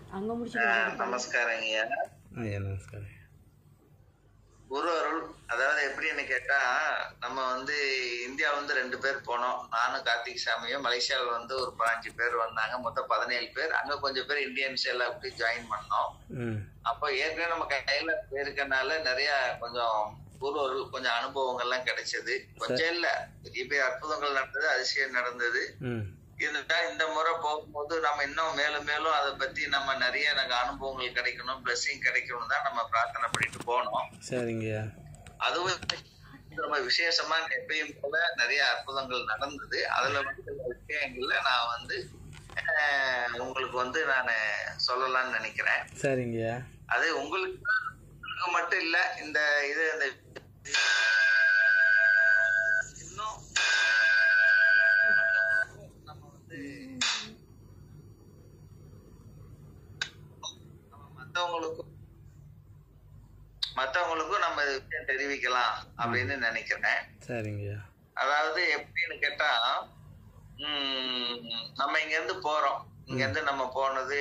அங்க முடிச்சிட்டு நமஸ்காரங்கய்யா. நமஸ்காரம். குரு அருள் அதாவது எப்படின்னு கேட்டா, நம்ம இந்தியா 2 பேர் போனோம். நானும் கார்த்திக் சாமியும். மலேசியாவில் ஒரு 15 பேர் வந்தாங்க. மொத்தம் 17 பேர். அங்க கொஞ்சம் பேர் இந்தியன்ஸ் எல்லாம் அப்படி ஜாயின் பண்ணோம். அப்போ ஏற்கனவே நம்ம கையில போயிருக்கனால நிறைய கொஞ்சம் குரு அருள் கொஞ்சம் அனுபவங்கள்லாம் கிடைச்சது. கொஞ்சம் இல்ல, பெரிய பெரிய அற்புதங்கள் நடந்தது, அதிசயம் நடந்தது. இந்த முறை போகும்போது நம்ம இன்னும் மேலும் மேலும் அதை பத்தி நம்ம நிறைய அனுபவங்கள் கிடைக்கணும், பிளஸிங் கிடைக்கணும் தான் நம்ம பிரார்த்தனை பண்ணிட்டு போனோம். சரிங்க. அதுவும் ரொம்ப விசேஷமா எப்பயும் போல நிறைய அற்புதங்கள் நடந்தது. அதுல விஷயங்கள்ல நான் உங்களுக்கு நான் சொல்லலாம்னு நினைக்கிறேன். சரிங்க. அது உங்களுக்கு மட்டும் இல்ல, இந்த இது மத்தவங்களுக்கும் நம்ம விஷயம் தெரிவிக்கலாம் அப்படின்னு நினைக்கிறேன். சரிங்க. அதாவது எப்படின்னு கேட்டா, நம்ம இங்க இருந்து போறோம். இங்க இருந்து நம்ம போனது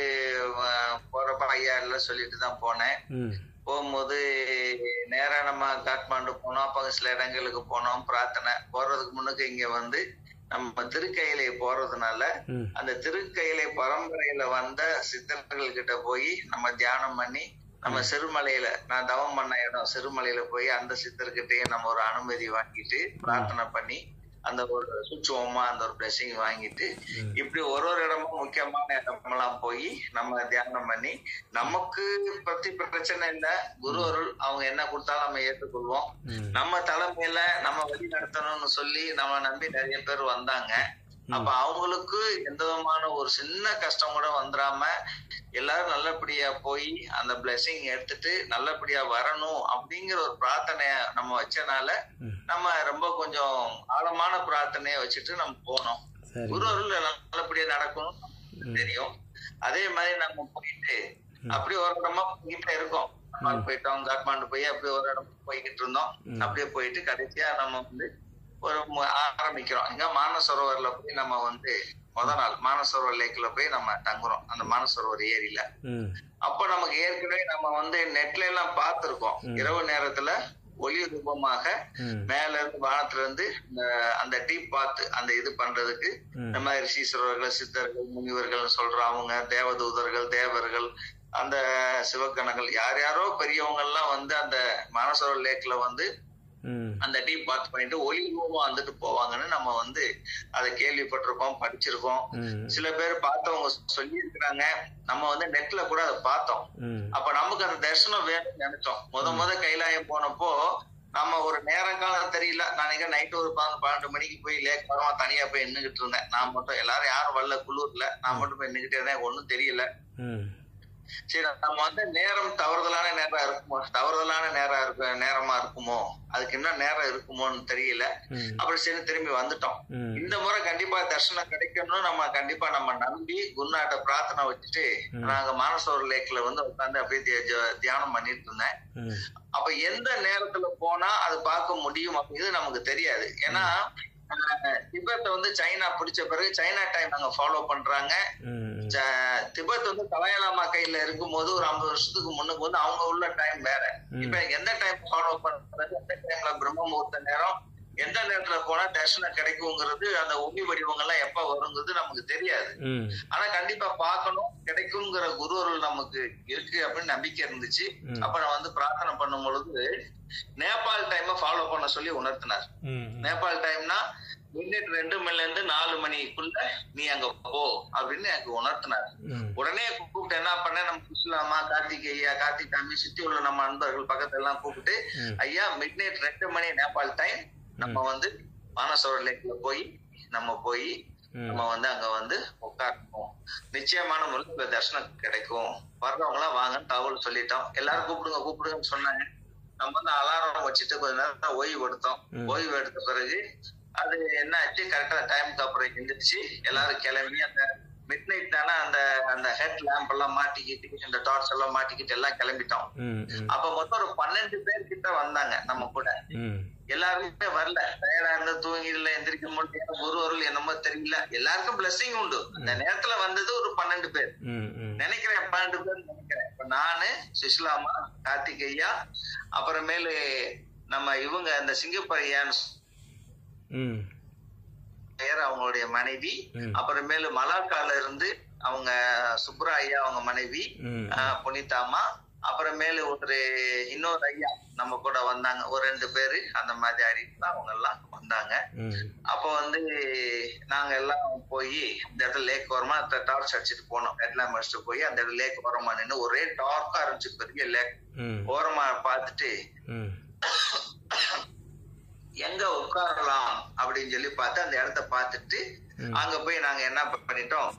போறப்ப ஐயா சொல்லிட்டு தான் போனேன். போகும்போது நேரா நம்ம காட்மாண்டு போனோம். அப்ப சில இடங்களுக்கு போனோம். பிரார்த்தனை போறதுக்கு முன்னுக்கு இங்க நம்ம திருக்கையிலை போறதுனால அந்த திருக்கையிலை பரம்பரையில வந்த சித்தர்கள் கிட்ட போய் நம்ம தியானம் பண்ணி, நம்ம சிறுமலையில நான் தவம் பண்ண இடம் சிறுமலையில போய் அந்த சித்தர்கிட்டயே நம்ம ஒரு அனுமதி வாங்கிட்டு பிரார்த்தனை பண்ணி அந்த ஒரு சுச்சுவமா அந்த ஒரு பிளஸிங் வாங்கிட்டு, இப்படி ஒரு இடமும் முக்கியமான இடமெல்லாம் போய் நம்ம தியானம் பண்ணி, நமக்கு பத்தி பிரச்சனை இல்ல, குரு அருள் அவங்க என்ன கொடுத்தாலும் நம்ம ஏற்றுக்கொள்வோம். நம்ம தலைமையில நம்ம வழி நடத்தணும்னு சொல்லி நம்ம நம்பி நிறைய பேர் வந்தாங்க. அப்ப அவங்களுக்கு எந்த விதமான ஒரு சின்ன கஷ்டம் கூட வந்துடாம எல்லாரும் நல்லபடியா போய் அந்த பிளஸிங் எடுத்துட்டு நல்லபடியா வரணும் அப்படிங்கிற ஒரு பிரார்த்தனைய நம்ம வச்சனால நம்ம ரொம்ப கொஞ்சம் ஆழமான பிரார்த்தனைய வச்சுட்டு நம்ம போனோம். குரு அருள் நல்லபடியா நடக்கணும் தெரியும். அதே மாதிரி நம்ம போயிட்டு அப்படி ஒரு இடமா போயிட்டே இருக்கோம். போயிட்டோம் காட்மாண்டு போய் அப்படி ஒரு இடம் போய்கிட்டு இருந்தோம். அப்படியே போயிட்டு கடைசியா நம்ம ஒரு ஆரம்பிக்கிறோம். இங்க மானசரோவர்ல போய் நம்ம முதல் நாள் மானசரோவர் லேக்ல போய் நம்ம தங்குறோம், அந்த மானசரோவர் ஏரியில. அப்ப நமக்கு ஏற்கனவே நம்ம நெட்ல எல்லாம் பார்த்திருக்கோம். இரவு நேரத்துல ஒளி ரூபமாக மேல இருந்து வானத்துல இருந்து அந்த டீப் பாத்து அந்த இது பண்றதுக்கு இந்த மாதிரி ரிஷீஸ்வரர்கள், சித்தர்கள், முனிவர்கள் சொல்ற அவங்க தேவதூதர்கள், தேவர்கள், அந்த சிவகணங்கள் யார் யாரோ பெரியவங்க எல்லாம் அந்த மானசரோவர் லேக்ல அந்த டீப் பாத் பண்ணிட்டு ஒளி ரூபமா போவாங்கன்னு நம்ம அதை கேள்விப்பட்டிருக்கோம், படிச்சிருக்கோம். சில பேர் பார்த்தவங்க சொல்லி இருக்கிறாங்க. நம்ம நெட்ல கூட அதை பார்த்தோம். அப்ப நமக்கு அந்த தரிசனம் வேணும்னு நினைச்சோம். முத கைலாயம் போனப்போ நம்ம ஒரு நேரம் காலம் தெரியல. நான் நைட்டு ஒரு 12 மணிக்கு போய் லேக் பரமா தனியா போய் நின்னுகிட்டு இருந்தேன். நான் மட்டும், எல்லாரும் யாரும் வரல, குளூர்ல நான் மட்டும் போய் நின்னுகிட்டே இருந்தேன். ஒன்னும் தெரியல. சரி, நம்ம நேரம் தவறுதலான நேரமா இருக்குமோ, அதுக்கு என்ன நேரம் இருக்குமோன்னு தெரியல. அப்புறம் சரி திரும்பி வந்துட்டோம். இந்த முறை கண்டிப்பா தரிசனம் கிடைக்கணும். நம்ம கண்டிப்பா நம்ம நம்பி குருநாட்ட பிரார்த்தனை வச்சுட்டு நாங்க மானசரோவர் லேக்ல உட்காந்து அப்படியே தியானம் பண்ணிட்டு இருந்தேன். அப்ப எந்த நேரத்துல போனா அது பார்க்க முடியும் அப்படிங்கிறது நமக்கு தெரியாது. ஏன்னா திபெத்தை சைனா பிடிச்ச பிறகு சைனா டைம் அங்க ஃபாலோ பண்றாங்க. திபெத் தலாயலாமா கையில இருக்கும் போது ஒரு 50 வருஷத்துக்கு முன்னுக்கு அவங்க உள்ள டைம் வேற. இப்ப எந்த டைம் ஃபாலோ பண்றது, எந்த டைம்ல பிரம்ம முகூர்த்த நேரம், எந்த நேரத்துல போனா தரிசனம் கிடைக்குங்கிறது, அந்த ஒளி வடிவங்கள்லாம் எப்ப வருங்கிறது நமக்கு தெரியாது. ஆனா கண்டிப்பா பார்க்கணும், கிடைக்குங்கிற குரு அருள் நமக்கு இருக்கு அப்படின்னு நம்பிக்கை இருந்துச்சு. அப்ப நான் பிரார்த்தனை பண்ணும் பொழுது நேபாள் டைம் ஃபாலோ பண்ண சொல்லி உணர்த்தினார். நேபாள் டைம்னா மிட்நைட் 2 மணில இருந்து 4 மணிக்குள்ள நீ அங்க போ அப்படின்னு எனக்கு உணர்த்தினார். உடனே கூப்பிட்டு என்ன பண்ண, நம்ம குஸ்லாமா, கார்த்திக் ஐயா, கார்த்திக் தம்பி, சுத்தி உள்ள நம்ம நண்பர்கள் பக்கத்துல எல்லாம் கூப்பிட்டு, ஐயா மிட்நைட் 2 மணி நேபாள் டைம் நம்ம மானசரோவர் லேக்ல போய் நம்ம அங்க உட்காரணும். நிச்சயமான முறையில் தரிசனம் கிடைக்கும். வர்றவங்க எல்லாம் வாங்கன்னு தகவல் சொல்லிட்டோம். எல்லாரும் கூப்பிடுங்கன்னு சொன்னாங்க. நம்ம அலாரம் வச்சுட்டு கொஞ்ச நேரம் ஓய்வு எடுத்தோம். ஓய்வு எடுத்த பிறகு அது என்ன ஆச்சு, கரெக்டா டைமுக்கு அப்புறம் எந்திரிச்சு எல்லாரும் கிளம்பி அந்த மிட் நைட் தானே அந்த ஹெட் லேம்ப் எல்லாம் மாட்டிக்கிட்டு, இந்த டார்ச் எல்லாம் மாட்டிக்கிட்டு எல்லாம் கிளம்பிட்டோம். அப்ப மொத்தம் ஒரு 12 பேர் கிட்ட வந்தாங்க நம்ம கூட. எல்லாருமே வரல, டயர்டா இருந்து தூங்கி இல்ல, எந்திரிக்க முடியாது, குரு அருள் என்னமோ தெரியல. எல்லாருக்கும் பிளஸிங் உண்டு. அந்த நேரத்துல வந்தது ஒரு 12 பேர் நினைக்கிறேன். 12 பேர் நினைக்கிறேன். இப்ப நானு, சுஷ்லாமா, கார்த்திகையா, அப்புறமேலு நம்ம இவங்க அந்த சிங்கப்பரையான்னு பேர் அவங்களுடைய மனைவி, அப்புறமேலு மலாக்கால இருந்து அவங்க சுப்ரா ஐயா அவங்க மனைவி புனிதாமா, அப்புறமேலு இன்னொரு ஐயா நம்ம கூட வந்தாங்க, ஒரு 2 பேரு அந்த மாதிரி ஆடிட்டு அவங்க எல்லாம் வந்தாங்க. அப்போ நாங்க எல்லாம் போய் இந்த இடத்துல லேக் ஓரமா டார்ச் அடிச்சுட்டு போனோம். எல்லாம் முடிச்சுட்டு போய் அந்த இடத்துல லேக் ஓரமா நின்று ஒரே டார்க்கா இருந்துச்சு, பெரிய லேக் ஓரமா பார்த்துட்டு எங்க உட்காரலாம் அப்படின்னு சொல்லி பார்த்து அந்த இடத்த பார்த்துட்டு அங்க போய் நாங்க என்ன பண்ணிட்டோம்,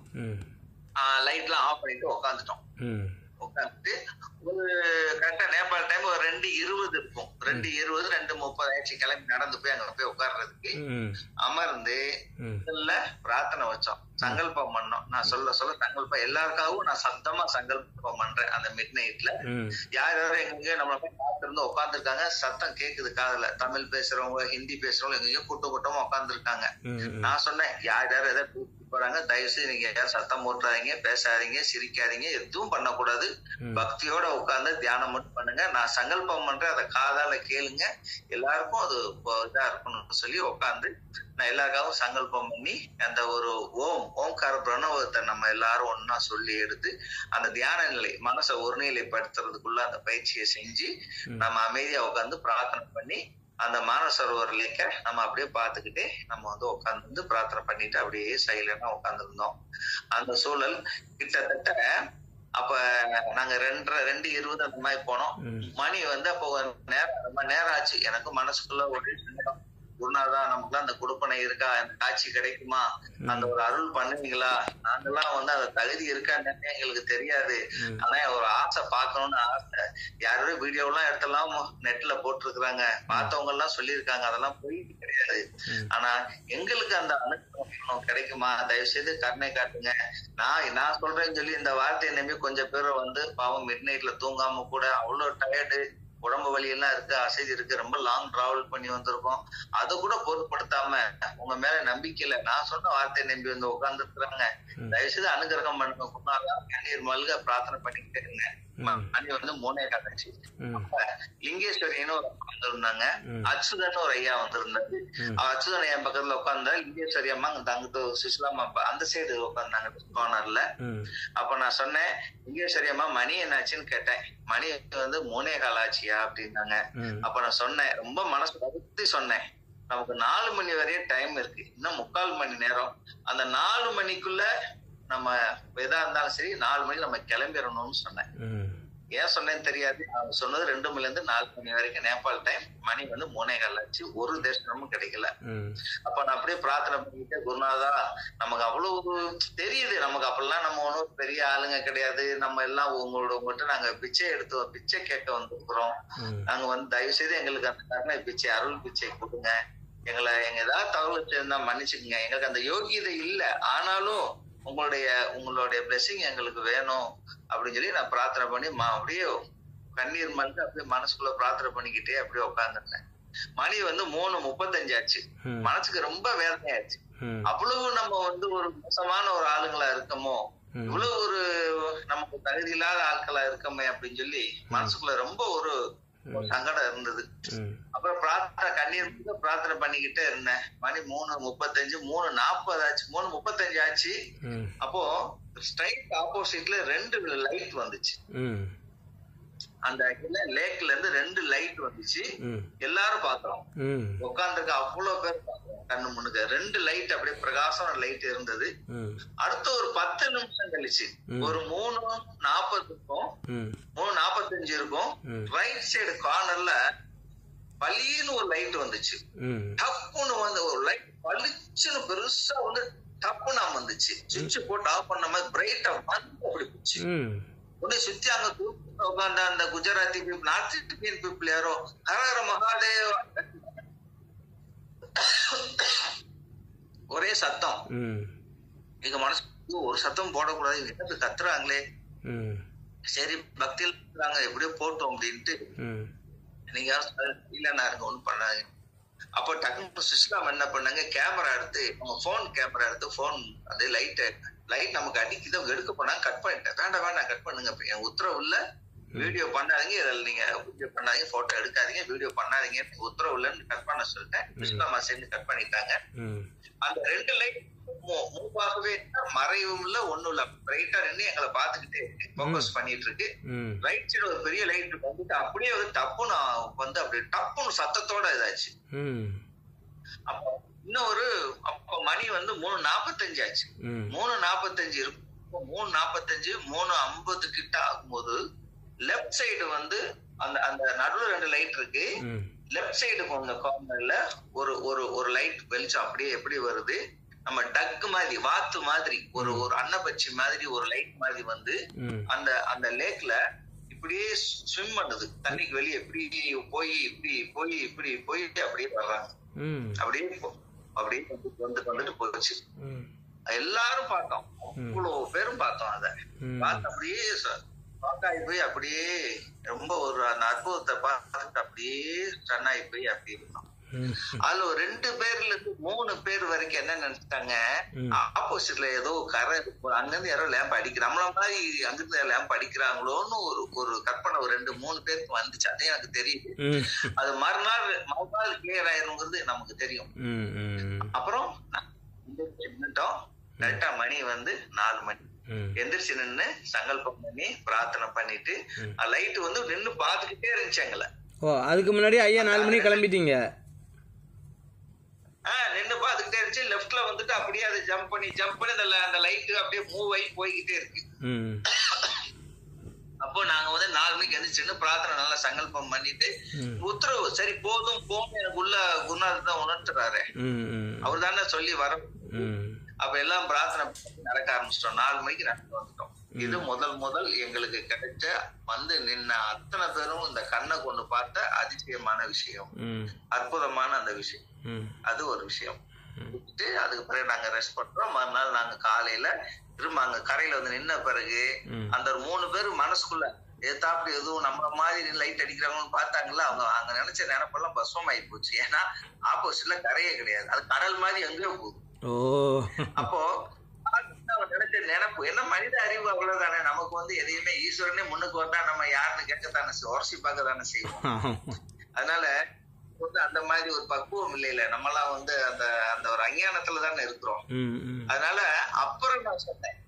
லைட் எல்லாம் ஆஃப் பண்ணிட்டு உட்காந்துட்டோம். உட்காந்துட்டு ஒரு கரெக்டா நேபாள் டைம் ஒரு 2:20 இருக்கும், 2:20 2:30 ஆயிடுச்சு. கிளம்பி நடந்து போய் அங்க போய் உட்கார்றதுக்கு அமர்ந்து முதல்ல பிரார்த்தனை வச்சோம், சங்கல்பம் பண்ணோம். நான் சொல்ல சங்கல்பம் எல்லாருக்காகவும் நான் சத்தமா சங்கல்பம் பண்றேன். அந்த மிட் நைட்ல யார் யாரும் எங்க நம்மள போய் பார்த்திருந்து உட்காந்துருக்காங்க, சத்தம் கேக்குது காதுல. தமிழ் பேசுறவங்க, ஹிந்தி பேசுறவங்க எங்கேயோ கூட்டமா உட்காந்துருக்காங்க. நான் சொன்னேன், யார் யாரும் எதாவது போறாங்க, தயவு செய்து நீங்க யாரும் சத்தம் போட்டுறாதீங்க, பேசாதீங்க, சிரிக்காதீங்க, எதுவும் பண்ணக்கூடாது. பக்தியோட உட்கார்ந்து தியானம் மட்டும் பண்ணுங்க. நான் சங்கல்பம் பண்றேன், அதை காதால கேளுங்க, எல்லாருக்கும் அது இதா இருக்கணும்னு சொல்லி உட்காந்து நான் எல்லாருக்காகவும் சங்கல்பம் பண்ணி அந்த ஒரு ஓம்கார பிரணவத்தை நம்ம எல்லாரும் ஒன்னா சொல்லி எடுத்து அந்த தியான நிலை, மனசை ஒருநிலைப்படுத்துறதுக்குள்ள அந்த பயிற்சியை செஞ்சு நம்ம அமைதியா உட்காந்து பிரார்த்தனை பண்ணி அந்த மானசரோவர் லேக்க நம்ம அப்படியே பார்த்துக்கிட்டே நம்ம உட்கார்ந்து பிரார்த்தனை பண்ணிட்டு அப்படியே சைலண்டா உட்கார்ந்துருந்தோம். அந்த சூழல் கிட்டத்தட்ட அப்ப நாங்க 2:20 அந்த மாதிரி போனோம். மணி அப்போ ரொம்ப நேரம் ஆச்சு. எனக்கு மனசுக்குள்ள ஒரு குருநாதா, நமக்குலாம் அந்த கொடுப்பனை இருக்கா, அந்த காட்சி கிடைக்குமா, அந்த ஒரு அருள் பண்ணுவீங்களா, நாங்கெல்லாம் அந்த தகுதி இருக்கான்னு எங்களுக்கு தெரியாது. ஆனா ஒரு ஆசை பார்க்கணும்னு ஆசை. யாரும் வீடியோ எல்லாம் எடுத்தெல்லாம் நெட்ல போட்டிருக்கிறாங்க, பார்த்தவங்க எல்லாம் சொல்லியிருக்காங்க, அதெல்லாம் போய் கிடையாது. ஆனா எங்களுக்கு அந்த அனுபவம் கிடைக்குமா, தயவு செய்து கருணை காட்டுங்க. நான் சொல்றேன்னு சொல்லி இந்த வார்த்தையை நம்பி கொஞ்சம் பேர் பாவம் மிட் நைட்ல தூங்காம கூட அவ்வளவு டயர்டு, உடம்பு வலி எல்லாம் இருக்கு, அசதி இருக்கு, ரொம்ப லாங் டிராவல் பண்ணி வந்திருக்கோம், அதை கூட பொருட்படுத்தாம உங்க மேல நம்பிக்கையில நான் சொன்ன வார்த்தையை நம்பி உட்கார்ந்து இருக்கிறாங்க. தயவுசெய்து அனுகிரகம் பண்ணுங்க, கண்ணீர் மல்க பிரார்த்தனை பண்ணிக்கிட்டே இருங்க. மணி 3:30. லிங்கேஸ்வரின்னு ஒரு வந்திருந்தாங்க, அச்சுதன் ஒரு ஐயா வந்திருந்தாரு. அச்சுதன் என் பக்கத்துல உட்கார்ந்தா, லிங்கேஸ்வரி அம்மா அங்கிட்டு சுஷ்லாமா அந்த சைடு உட்கார்ந்தாங்க கார்னர்ல. அப்ப நான் சொன்னேன், லிங்கேஸ்வரி அம்மா மணி என்னாச்சுன்னு கேட்டேன். மணி 3:15 ஆச்சியா அப்படின்னாங்க. அப்ப நான் சொன்னேன், ரொம்ப மனசு வருத்தி சொன்னேன், நமக்கு 4 மணி வரையே டைம் இருக்கு, இன்னும் 3/4 மணி நேரம். அந்த 4 மணிக்குள்ள நம்ம எதா இருந்தாலும் சரி 4 மணிக்கு நம்ம கிளம்பிடணும்னு சொன்னேன். ஏன் சொன்னேன்னு தெரியாது. அவங்க சொன்னது 2 மணில இருந்து 4 மணி வரைக்கும் நேபாள் டைம். மணி 3:15 ஆச்சு, ஒரு தரிசனமும் கிடைக்கல. அப்ப நான் அப்படியே பிரார்த்தனை பண்ணிட்டு, குருநாதா நமக்கு அவ்வளவு தெரியுது, நமக்கு அப்பெல்லாம் நம்ம ஒன்னும் பெரிய ஆளுங்க கிடையாது, நம்ம எல்லாம் உங்கள்கிட்ட நாங்க பிச்சை கேட்க வந்திருக்கிறோம். நாங்க தயவு செய்து எங்களுக்கு அந்த கருணை பிச்சை, அருள் பிச்சை கொடுங்க, எங்க ஏதாவது தகவல் இருந்தா மன்னிச்சுக்குங்க, எங்களுக்கு அந்த யோகியதை இல்ல, ஆனாலும் உங்களுடைய பிளெஸிங் எங்களுக்கு வேணும் அப்படின்னு சொல்லி நான் பிரார்த்தனை பண்ணி அப்படியே கண்ணீர் மல்க அப்படியே மனசுக்குள்ள பிரார்த்தனை பண்ணிக்கிட்டே அப்படியே உட்காந்துருந்தேன். மணி 3:35 ஆச்சு. மனசுக்கு ரொம்ப வேதனையாச்சு. அவ்வளவு நம்ம ஒரு மோசமான ஒரு ஆளுங்களா இருக்கமோ, இவ்வளவு ஒரு நமக்கு தகுதி இல்லாத ஆட்களா இருக்கமே அப்படின்னு சொல்லி மனசுக்குள்ள ரொம்ப ஒரு சங்கடம் இருந்தது. அப்புறம் கண்ணீர் பிரார்த்தனை பண்ணிக்கிட்டே இருந்தேன். மணி 3:35, 3:40 ஆச்சு, 3:35 ஆச்சு. அப்போ ஸ்ட்ரைட் ஆப்போசிட்ல 2 லைட் வந்துச்சு. அந்த லேக்ல இருந்து 2 லைட் வந்துச்சு. எல்லாரும் பாக்குறோம், உட்கார்ந்துருக்க அவ்வளவு பேர் பாக்குறோம், கண்ணு முன்னுக்கு 2 லைட் அப்படியே பிரகாசம் லைட் இருந்தது. அடுத்த ஒரு 10 நிமிஷம் கழிச்சு ஒரு 3:40 இருக்கும், 3:45 இருக்கும், ரைட் சைடு கார்னர்ல பளின்னு ஒரு லைட் வந்துச்சு. டப்புன்னு ஒரு லைட் பளிச்சுன்னு பெருசா டப்புன்னு வந்துச்சு. சுவிட்ச் போட்டு ஆஃப் பண்ண மாதிரி பிரைட்டா அப்படி போச்சு. உடனே சுத்தி அங்க உட்கார்ந்த அந்த Gujarati people, north Indian people யாரோ ஹரஹர மகாதேவ் ஒரே சத்தம். எங்க மனசு ஒரு சத்தம் போடக்கூடாது, என்ன கத்துறாங்களே, சரி பக்தியில் இருக்கிறாங்க எப்படியோ போட்டோம் அப்படின்ட்டு, நீங்க இல்லைன்னா இருங்க ஒண்ணும் பண்ணாதீங்க, அப்போ டக்குனு சிஸ்லாம் என்ன பண்ணாங்க, கேமரா எடுத்து அவங்க போன் கேமரா எடுத்து போன் அது லைட் நமக்கு அடிக்குது, அவங்க எடுக்க போனாங்க. கட் பண்ணிட்டேன். வேண்டாம் கட் பண்ணுங்க, என் உத்தரவு இல்ல, வீடியோ பண்ணாதீங்க, இதில் நீங்க வீடியோ பண்ணாதீங்க, போட்டோ எடுக்காதீங்க, வீடியோ பண்ணாதீங்க, உத்தரவு இல்லைன்னு கட் பண்ண சொல்லிட்டேன். சிஸ்லாமா சேர்ந்து கட் பண்ணிட்டாங்க. அந்த 2 லைட் மூவாகவே மறைவும் இல்ல, ஒண்ணும் இல்ல, பிரைட்டா நின்று எங்களை பாத்துக்கிட்டே இருக்கு, போக்கஸ் பண்ணிட்டு இருக்கு. ரைட் சைடு ஒரு பெரிய லைட் வந்துட்டு அப்படியே வந்து டப்புன்னு வந்து அப்படி டப்புன்னு சத்தத்தோட இதாச்சு. அப்போ இன்னொரு அப்ப மணி வந்து 3:45 ஆச்சு. 3:45 இருக்கும். 3:45 3:50 கிட்ட ஆகும்போது லெப்ட் சைடு வந்து அந்த நடுவுல 2 லைட் இருக்கு. லெப்ட் சைடு கொஞ்சம் கார்னர்ல ஒரு லைட் வெளிச்சம் அப்படியே எப்படி வருது, நம்ம டக்கு மாதிரி வாத்து மாதிரி ஒரு அன்னப்பச்சி மாதிரி ஒரு லைட் மாதிரி வந்து அந்த லேக்ல இப்படியே ஸ்விம் பண்ணுது, தண்ணிக்கு வெளியே இப்படி போய் இப்படி போய் இப்படி போய் அப்படியே வர்றாங்க. அப்படியே வந்துட்டு போச்சு. எல்லாரும் பார்த்தோம், அவ்வளவு பேரும் பார்த்தோம். அதை பார்த்து அப்படியே ஷாக்காகி போய் அப்படியே ரொம்ப அந்த அற்புதத்தை பார்த்துட்டு அப்படியே ஸ்டன்னாகி போய் அப்படி இருந்தோம். அதுல ஒரு 2 பேர்ல இருந்து 3 பேர் வரைக்கும் என்ன நினைச்சிட்டாங்க, ஆப்போசிட்ல ஏதோ கரை அங்கிருந்து யாரோ லேம்ப் அடிக்கிற நம்மள மாதிரி அங்கிருந்து லேம்ப் அடிக்கிறாங்களோன்னு ஒரு கற்பனை ஒரு 2-3 பேருக்கு வந்துச்சு. அதே எனக்கு தெரியுது. அது மறுநாள் கிளியர் ஆயிருங்கிறது நமக்கு தெரியும். அப்புறம் கரெக்டா மணி வந்து 4 மணி எந்திரிச்சு நின்று சங்கல்பம் பண்ணி பிரார்த்தனை பண்ணிட்டு லைட் வந்து நின்று பாத்துக்கிட்டே இருந்துச்சு எங்களை. அதுக்கு முன்னாடி ஐயா 4 மணிக்கு கிளம்பிட்டீங்க? நின்று பாத்துக்கிட்டே இருந்துச்சு. லெப்ட்ல வந்துட்டு அப்படியே அதை ஜம்ப் பண்ணி அந்த லைட் அப்படியே மூவ் ஆகி போய்கிட்டே இருக்கு. அப்போ நாங்க வந்து 4 மணிக்கு எந்திரிச்சு பிரார்த்தனை நல்லா சங்கல்பம் பண்ணிட்டு உத்தரவு சரி போதும் எனக்கு உள்ள குருநாதர் தான் உணர்த்துறாரு, அவர் தானே சொல்லி வர. அப்ப எல்லாம் பிரார்த்தனை நடக்க ஆரம்பிச்சிட்டோம். 4 மணிக்கு நடந்து வந்துட்டோம். இது முதல் எங்களுக்கு கிடைச்ச வந்து நின்ன அத்தனை பேரும் இந்த கண்ணை கொண்டு பார்த்த அதிசயமான விஷயம், அற்புதமான அந்த விஷயம். அது ஒரு விஷயம். அதுக்கு பிறகு நாங்க ரெஸ்ட் பண்றோம். மறுநாள் நாங்க காலையில திரும்ப அங்க கரையில வந்து நின்ன பிறகு அந்த 3 பேர் மனசுக்குள்ள ஏத்தாப்படி எதுவும் நம்ம மாதிரி லைட் அடிக்கிறாங்கன்னு பார்த்தாங்கல்ல, அவங்க அங்க நினைச்ச நினைப்பெல்லாம் பஸ்வம் ஆகி போச்சு. ஏன்னா ஆப்போசிட்ல கரையே கிடையாது, அது கடல் மாதிரி எங்கேயோ போகுது. அப்போ நினைச்ச நினைப்பு என்ன, மனித அறிவு அவ்வளவுதானே. நமக்கு வந்து எதையுமே ஈஸ்வரனே முன்னுக்கு வந்தா நம்ம யாருன்னு கேட்கத்தானே, உரசி பார்க்க தானே செய்வோம். அதனால வந்து அந்த மாதிரி ஒரு பக்குவம் இல்லையில, நம்மலாம் வந்து அந்த ஒரு அஞ்ஞானத்துல தானே இருக்கிறோம். அதனால அப்புறம் நான் சொன்னேன்,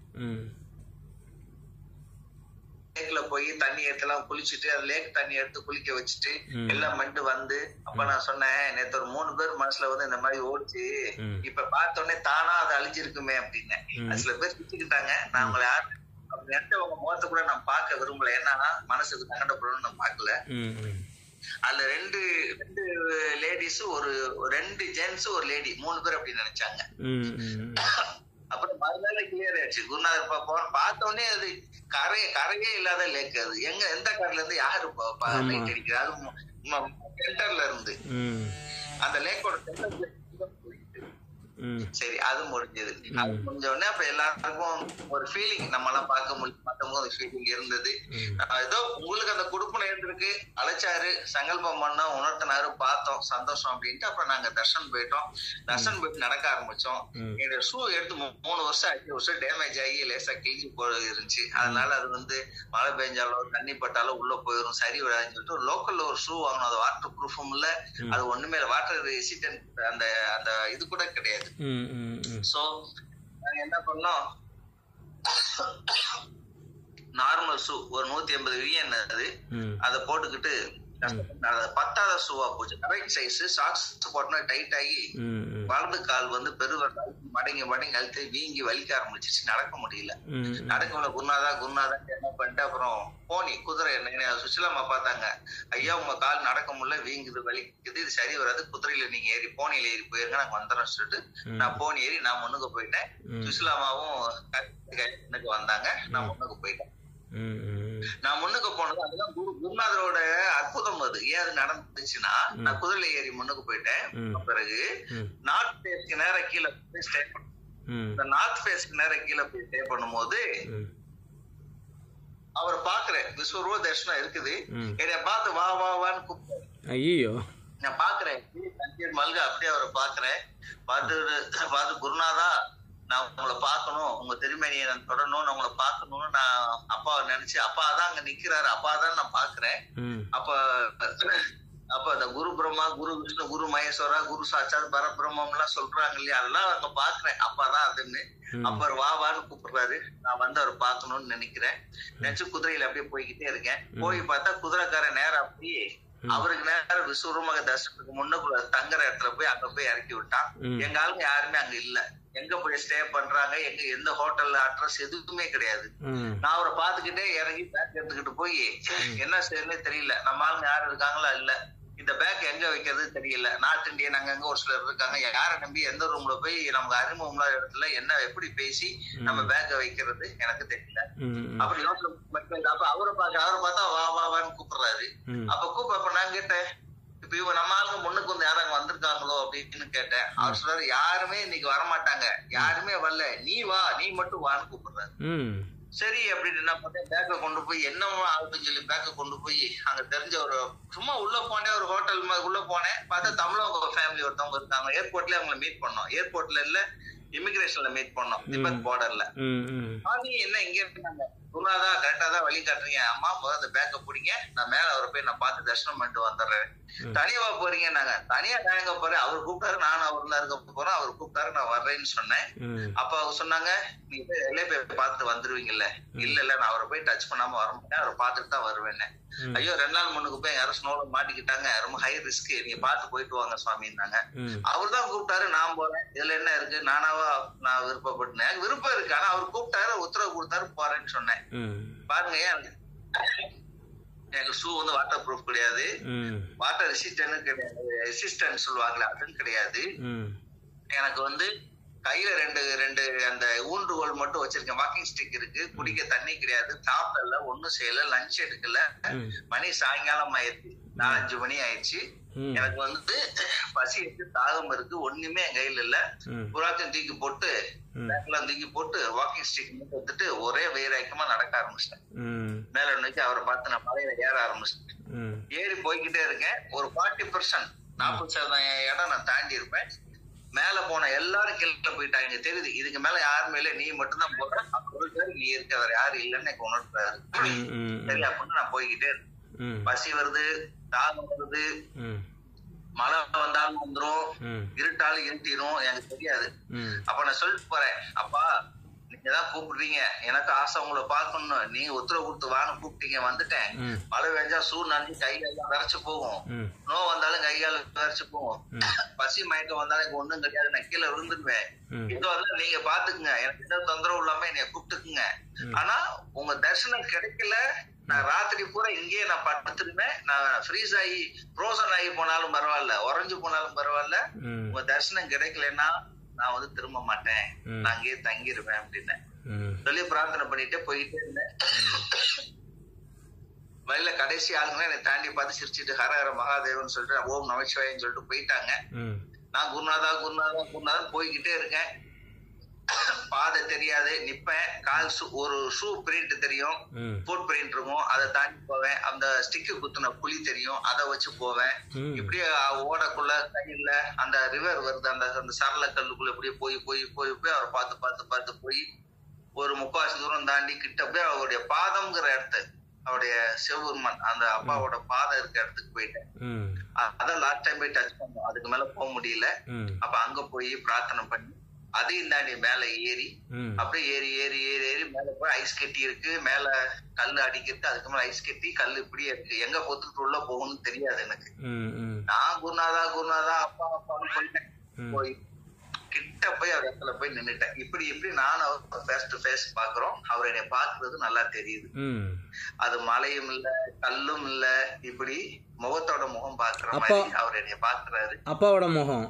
லேக்ல போய் தண்ணி எடுத்துலாம் குளிச்சுட்டு அந்த லேக் தண்ணி எடுத்து குளிக்க வச்சுட்டு எல்லாம் பண்ணிட்டு வந்து அப்ப நான் சொன்னேன், நேத்து ஒரு 3 பேர் மனசுல வந்து இந்த மாதிரி ஓடிச்சு, இப்ப பார்த்த உடனே தானா அது அழிஞ்சிருக்குமே அப்படின்னு சில பேர் திட்டுக்கிட்டாங்க. நான் அவங்களை யாரு அப்படி நினைச்ச உங்க முகத்தை கூட நான் பார்க்க விரும்பல, ஏன்னா மனசுக்கு சங்கடப்படணும்னு நான் பார்க்கல. அதுல 2 லேடிஸ், ஒரு 2 ஜென்ஸ், ஒரு லேடி, 3 பேர் அப்படி நினைச்சாங்க. அப்புறம் மறுநாள் கிளியர் ஆயிடுச்சு. குருநாதர் பார்த்த உடனே அது கரையே இல்லாத லேக். அது எந்த கரையில இருந்து யாரு லைட் அடிக்கிறது, அது சென்டர்ல இருந்து அந்த லேக்கோட சென்டர்ல. சரி, அது முடிஞ்சது. அது முடிஞ்ச உடனே அப்ப எல்லாருக்கும் ஒரு ஃபீலிங், நம்ம எல்லாம் பார்க்க முடியும், மற்றவங்க ஒரு ஃபீலிங் இருந்தது. ஏதோ உங்களுக்கு அந்த குடுப்பனை இருந்திருக்கு, அழைச்சாரு, சங்கல்பம் பண்ணா, உணர்த்தினாரு, பார்த்தோம், சந்தோஷம் அப்படின்ட்டு. அப்புறம் நாங்க தர்ஷன் போயிட்டு நடக்க ஆரம்பிச்சோம். என்னுடைய ஷூ எடுத்து 3 வருஷம் ஆச்சு. ஒரு ஷூ டேமேஜ் ஆகி லேசா கிழிஞ்சு இருந்துச்சு. அதனால அது வந்து மழை பெஞ்சாலோ தண்ணி பட்டாலும் உள்ள போயிடும், சரி விடாதுன்னு சொல்லிட்டு லோக்கல்ல ஒரு ஷூ வாங்கணும். அது வாட்டர் ப்ரூஃபும் இல்ல, அது ஒண்ணுமே வாட்டர் ரெசிஸ்டன்ட் அந்த இது கூட கிடையாது. சோ நாங்க என்ன பண்ணோம், நார்மல் ஷூ ஒரு 150 வியன் அது, அதை போட்டுக்கிட்டு 10வது ஷூவா போச்சு. Correct size. சாக்ஸ் போட்டோம்னா டைட் ஆகி வலது கால் வந்து பெருவர்கள் மடங்கி அழுத்தி வீங்கி வலிக்க ஆரம்பிச்சிருச்சு. நடக்க முடியல. குருநாதா என்ன பண்ணிட்டு அப்புறம் போனி குதிரை சுசிலாமா பார்த்தாங்க, ஐயா உங்க கால் நடக்க முடியல, வீங்குது, வலிக்குது, இது சரி வராது, குதிரையில நீங்க ஏறி போனியில ஏறி போயிருங்க, நாங்க வந்துடும் சொல்லிட்டு நான் போனி ஏறி நான் முன்னுக்கு போயிட்டேன். சுசிலாமாவும் எனக்கு வந்தாங்க, நான் முன்னுக்கு போயிட்டேன். நான் முன்னுக்கு போனது அதுதான் குருநாதரோட அற்புதம். அது ஏன் அது நடந்துச்சுன்னா, நான் குதிரையில ஏறி முன்னுக்கு போயிட்டேன். பிறகு நார்த் ஃபேஸ்க்கு நேரம் கீழே போய் ஸ்டே பண்ணேன். இந்த நார்த் ஃபேஸ்க்கு நேரம் கீழே போய் ஸ்டே பண்ணும் போது அவர் பாக்குறேன், விஸ்வரூப தரிசனம் இருக்குது. என்னைய பார்த்து வா வான்னு கூப்பிட்டு, ஐயோ நான் பாக்குறேன் மல்க அப்படியே அவரை பாக்குறேன். பார்த்து குருநாதா நான் உங்களை பார்க்கணும், உங்க திருமணியை நான் தொடரணும், நான் உங்களை பார்க்கணும்னு நான் அப்பாவை நினைச்சு, அப்பா தான் அங்க நிக்கிறாரு, அப்பா தான் நான் பாக்குறேன். அப்ப அந்த குரு பிரம்மா, குரு விஷ்ணு, குரு மகேஸ்வரா, குரு சாட்சாத் பரபிரம்மம் எல்லாம் சொல்றாங்க இல்லையா, அதெல்லாம் அங்க பாக்குறேன். அப்பாதான் அதுன்னு. அப்ப வான்னு கூப்பிடுறாரு. நான் வந்து அவர் பார்க்கணும்னு நினைக்கிறேன். நினைச்சு குதிரையில அப்படியே போய்கிட்டே இருக்கேன். போய் பார்த்தா குதிரைக்காரன் நேரம் அப்படியே அவருக்கு நேரம் விஸ்வரூபமாக தரிசனத்துக்கு முன்னுக்குள்ள தங்குற இடத்துல போய் அங்க போய் இறக்கி விட்டான். எங்க ஆளுங்க யாருமே அங்க இல்ல. எங்க போய் ஸ்டே பண்றாங்க, எங்க எந்த ஹோட்டல்ல அட்ரஸ் எதுவுமே கிடையாது. நான் அவரை பாத்துக்கிட்டே இறங்கி பேக் எடுத்துக்கிட்டு போய் என்ன செய்யறதுன்னே தெரியல. நம்ம ஆளுங்க யாரும் இருக்காங்களா இல்ல, இந்த பேக் எங்க வைக்கிறது தெரியல. நார்த் இந்தியன் அங்கங்க ஒரு சிலர் இருக்காங்க. யாரை நம்பி எந்த ரூம்ல போய் நமக்கு அறிமுகம் இல்லாத இடத்துல என்ன எப்படி பேசி நம்ம பேக்க வைக்கிறது எனக்கு தெரியல. அப்படி அப்ப அவரை பார்த்தா வான்னு கூப்பிடுறாரு. அப்ப நான் கேட்டேன், இப்ப இவங்க நம்ம ஆளுங்க முன்னுக்கு வந்து யாராங்க வந்திருக்காங்களோ அப்படின்னு கேட்டேன். அவர் சொல்றாரு, யாருமே இன்னைக்கு வரமாட்டாங்க, யாருமே வரல, நீ வா, நீ மட்டும் வான்னு கூப்பிடுறாரு. சரி அப்படின்னு என்ன பண்ணேன், பேக்கை கொண்டு போய் என்னமோ ஆகுதுன்னு சொல்லி பேக்கை கொண்டு போய் அங்க தெரிஞ்ச ஒரு சும்மா உள்ள போனேன், ஒரு ஹோட்டல் உள்ள போனேன். பார்த்தா தமிழக ஃபேமிலி ஒருத்தவங்க இருக்காங்க. ஏர்போர்ட்ல அவங்களை மீட் பண்ணோம். ஏர்போர்ட்ல இல்ல, இமிகிரேஷன்ல மீட் பண்ணோம், திபெத் பார்டர்ல. நீ என்ன இங்க இருந்தாங்க, குருநாதா கரெக்டா தான் வழி காட்டுறீங்க. அம்மா முதல்ல அந்த பேக்கை பிடிங்க, நான் மேல அவரை போய் நான் பார்த்து தரிசனம் பண்ணிட்டு வந்துடுறேன். தனியாவா போறீங்க? நாங்க தனியா நான் எங்க போறேன், அவர் கூப்பிட்டாரு, நானும் அவர் தான் இருக்க போறோம், அவர் கூப்பிட்டாரு, நான் வர்றேன்னு சொன்னேன். அப்ப அவங்க சொன்னாங்க, நீங்க போய் வெளியே போய் பார்த்து வந்துருவீங்கல்ல. இல்ல நான் அவரை போய் டச் பண்ணாம வர மாட்டேன், அவரை பார்த்துட்டு தான் வருவேன்னு. ஐயோ 2 நாள் முன்னுக்கு போய் யாரும் ஸ்னோல மாட்டிக்கிட்டாங்க, ரொம்ப ஹை ரிஸ்க், நீங்க பார்த்து போயிட்டு வாங்க சுவாமின்னாங்க. அவர் தான் கூப்பிட்டாரு, நான் போறேன், இதுல என்ன இருக்கு, நானாவா நான் விருப்பப்பட்டேன், எனக்கு விருப்பம் இருக்கு, ஆனா அவர் கூப்பிட்டாரு, உத்தரவு கொடுத்தாரு, போறேன்னு சொன்னேன். பாருங்க, எனக்கு ஷூ வந்து வாட்டர் ப்ரூஃப் கிடையாது, வாட்டர் ரெசிஸ்டன்ட் கிடையாது, ரெசிஸ்டன்ட் சொல்லுவாங்களே அதுவும் கிடையாது. எனக்கு வந்து கையில ரெண்டு அந்த ஊன்றுகோல் மட்டும் வச்சிருக்கேன், வாக்கிங் ஸ்டிக் இருக்கு, குடிக்க தண்ணி கிடையாது, சாப்பிடல, ஒண்ணும் செய்யல, லஞ்ச் எடுக்கல. மணி சாயங்காலம் ஆயிடுச்சு, 4-5 மணி ஆயிடுச்சு. எனக்கு வந்து பசி இருக்கு, தாகம் இருக்கு, ஒண்ணுமே என் கையில இல்ல. புறாத்தையும் தூக்கி போட்டு, பேக்கெல்லாம் தூக்கி போட்டு, வாக்கிங் ஸ்டிக் மட்டும் எடுத்துட்டு ஒரே வைராக்கியமா நடக்க ஆரம்பிச்சிட்டேன். மேல நோக்கி அவரை பார்த்து நான் மலையில ஏற ஆரம்பிச்சிட்டேன். ஏறி போய்கிட்டே இருக்கேன். ஒரு 40% 40% இடம் நான் தாண்டி இருப்பேன். மேல போன எல்லாரும் கீழே போயிட்டாங்க, தெரியுது இதுக்கு மேல யாருமே இல்ல, நீ மட்டும் தான் போற, நீ இருக்க, வேற யாரும் இல்லைன்னு எனக்கு உணர்றாரு. சரி அப்படின்னு நான் போய்கிட்டே இருக்கேன். பசி வருது, தாகம் வருது, மழை வந்தாலும் வந்துரும், இருட்டாலும் இருட்டிடும், எனக்கு தெரியாது. அப்ப நான் சொல்லிட்டு போறேன், அப்பா நீங்கதான் கூப்பிடுறீங்க, எனக்கு ஆசை உங்களை பார்க்கணும், நீங்க உத்தரவு கொடுத்து வான்னு கூப்பிட்டீங்க, வந்துட்டேன். மழை பெஞ்சா சூ நன்றி கைகாலம் வரைச்சு போகும், நோ வந்தாலும் கைகால வரைச்சு போகும், பசி மயக்கம் வந்தாலும் எனக்கு ஒண்ணும் கிடையாது, நான் கீழே விழுந்துருவேன். இது வந்து நீங்க பாத்துக்குங்க, எனக்கு எந்த தொந்தரவு இல்லாம என்னைய கூப்பிட்டுக்குங்க. ஆனா உங்க தரிசனம் கிடைக்கல, நான் ராத்திரி பூரா இங்கேயே நான் படுத்துருவேன், நான் ஃப்ரீஸ் ஆகி ஃப்ரோசன் ஆகி போனாலும் பரவாயில்ல, உறைஞ்சு போனாலும் பரவாயில்ல, உங்க தரிசனம் கிடைக்கலன்னா நான் வந்து திரும்ப மாட்டேன், நான் அங்கேயே தங்கிருவேன் அப்படின்னு சொல்லி பிரார்த்தனை பண்ணிட்டு போயிட்டே இருந்தேன். வழியில கடைசி ஆளுங்க என்னை தாண்டி பார்த்து சிரிச்சுட்டு ஹர ஹர மகாதேவன் சொல்லிட்டு ஓம் நமச்சிவாயன்னு சொல்லிட்டு போயிட்டாங்க. நான் குருநாதா குருநாதா குருநாதன் போய்கிட்டே இருக்கேன். பாதை தெரியாது, நிப்பேன். கால் ஒரு ஷூ பிரிண்ட் தெரியும், ஃபுட் பிரிண்ட் இருக்கும், அதை தாண்டி போவேன். அந்த ஸ்டிக்கு குத்துன புலி தெரியும், அதை வச்சு போவேன். இப்படியே ஓடக்குள்ள கையில அந்த ரிவர் வருது, அந்த சரள கல்லுக்குள்ள இப்படியே போய் போய் போய் போய் அவரை பார்த்து பார்த்து பார்த்து போய் ஒரு 3/4 தூரம் தாண்டி கிட்ட போய் அவருடைய பாதம்ங்கிற இடத்து, அவருடைய சிவபெருமான் அந்த அப்பாவோட பாதம் இருக்க இடத்துக்கு போயிட்டேன். அதான் லாஸ்ட் டைம் போய் டச் பண்ணோம், அதுக்கு மேல போக முடியல. அப்ப அங்க போய் பிரார்த்தனை பண்ணி அதையும் தாண்டி மேல ஏறி அப்படியே ஏறி ஏறி ஏறி ஏறி மேல போய் ஐஸ் கட்டி இருக்கு, மேல கல்லு அடிக்கிறது, அதுக்கு மேல ஐஸ் கட்டி கல்லு இப்படியே இருக்கு. எங்க பொத்துட்டு உள்ள போகணும்னு தெரியாது எனக்கு. நான் குருநாதா குருநாதா அப்பா அப்பான்னு போயிட்டேன். போய் கிட்ட போய் அவர் இடத்துல போய் நின்னுட்டேன். இப்படி இப்படி நானும் அவர் ஃபேஸ் டு ஃபேஸ் பாக்குறோம். அவர் என்னை பாக்குறது நல்லா தெரியுது. அது மலையும் இல்ல கல்லும் இல்ல, இப்படி முகத்தோட முகம் பாக்குற மாதிரி அவர் என்னை பாக்குறாரு. அப்பாவோட முகம்.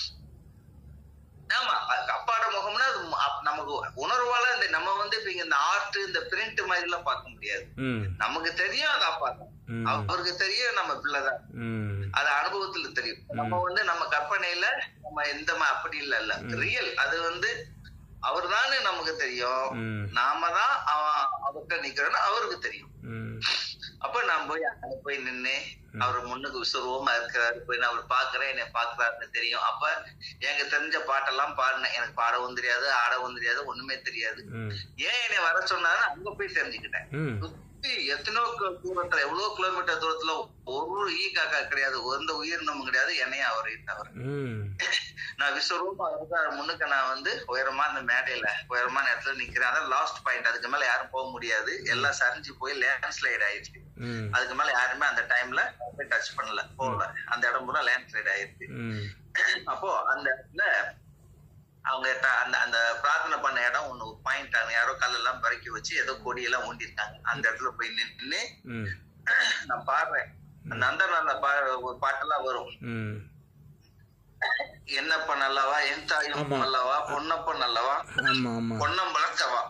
ஆமா, அப்பாவோட முகம்னா அது நமக்கு உணர்வால நம்ம வந்து இந்த ஆர்ட் இந்த பிரிண்ட் மாதிரி எல்லாம் பார்க்க முடியாது. நமக்கு தெரியும் அது அப்பா தான், அவருக்கு தெரியும் நம்ம பிள்ளைதான், அது அனுபவத்துல தெரியும். நம்ம வந்து நம்ம கற்பனையில நம்ம எந்த அப்படி இல்ல, ரியல். அது வந்து அவர் தானே நமக்கு தெரியும், நாம தான் அவர்கிட்ட நிக்கிறோம்னு அவருக்கு தெரியும். அப்ப நான் போய் அங்க போய் நின்னு அவர் முன்னுக்கு விசுவரூபமா இருக்கிறாரு, போய் நான் அவர் பாக்குறேன், என்னை பாக்குறாருன்னு தெரியும். அப்ப எனக்கு தெரிஞ்ச பாட்டெல்லாம் பாடினேன். எனக்கு பாடவும் தெரியாது, ஆடவும் தெரியாது, ஒண்ணுமே தெரியாது. ஏன் என்னை வர சொன்னாரு அங்க போய் தெரிஞ்சுக்கிட்டேன். எத்தனையோ தூரத்துல, எவ்வளவு கிலோமீட்டர் தூரத்துல ஒரு ஈ காக்கா கிடையாது, எந்த உயிரினமும் கிடையாது, என்னையும் அவரை தவிர. நான் விஸ்வரூபம் அவருக்கு முன்னுக்கு நான் வந்து உயரமா அந்த மேடையில உயரமான இடத்துல நிக்கிறேன். அதான் லாஸ்ட் பாயிண்ட். அதுக்கு மேல யாரும் போக முடியாது, எல்லாம் சரிஞ்சு போய் லேண்ட்ஸ்லைட் ஆயிடுச்சு. அதுக்கு மேல யாருமே அந்த டைம்ல டச் பண்ணல, போகல. அந்த இடம் பூரா லேண்ட்ஸ்லைட் ஆயிடுச்சு. அப்போ அந்த இடத்துல அவங்க அந்த பிரார்த்தனை பண்ண இடம் ஒண்ணு பாயிண்ட் ஆகும். யாரோ கல்லெல்லாம் பறக்கி வச்சு ஏதோ கொடியெல்லாம் ஊண்டிருக்காங்க. அந்த இடத்துல போய் நின்று நான் பாடுறேன். அந்த அந்த நல்ல ஒரு பாட்டெல்லாம் வரும். என்னப்ப நல்லவா, என் தாயும் நல்லவா, பொன்னப்ப நல்லவா, பொன்னம் வளர்த்தவா,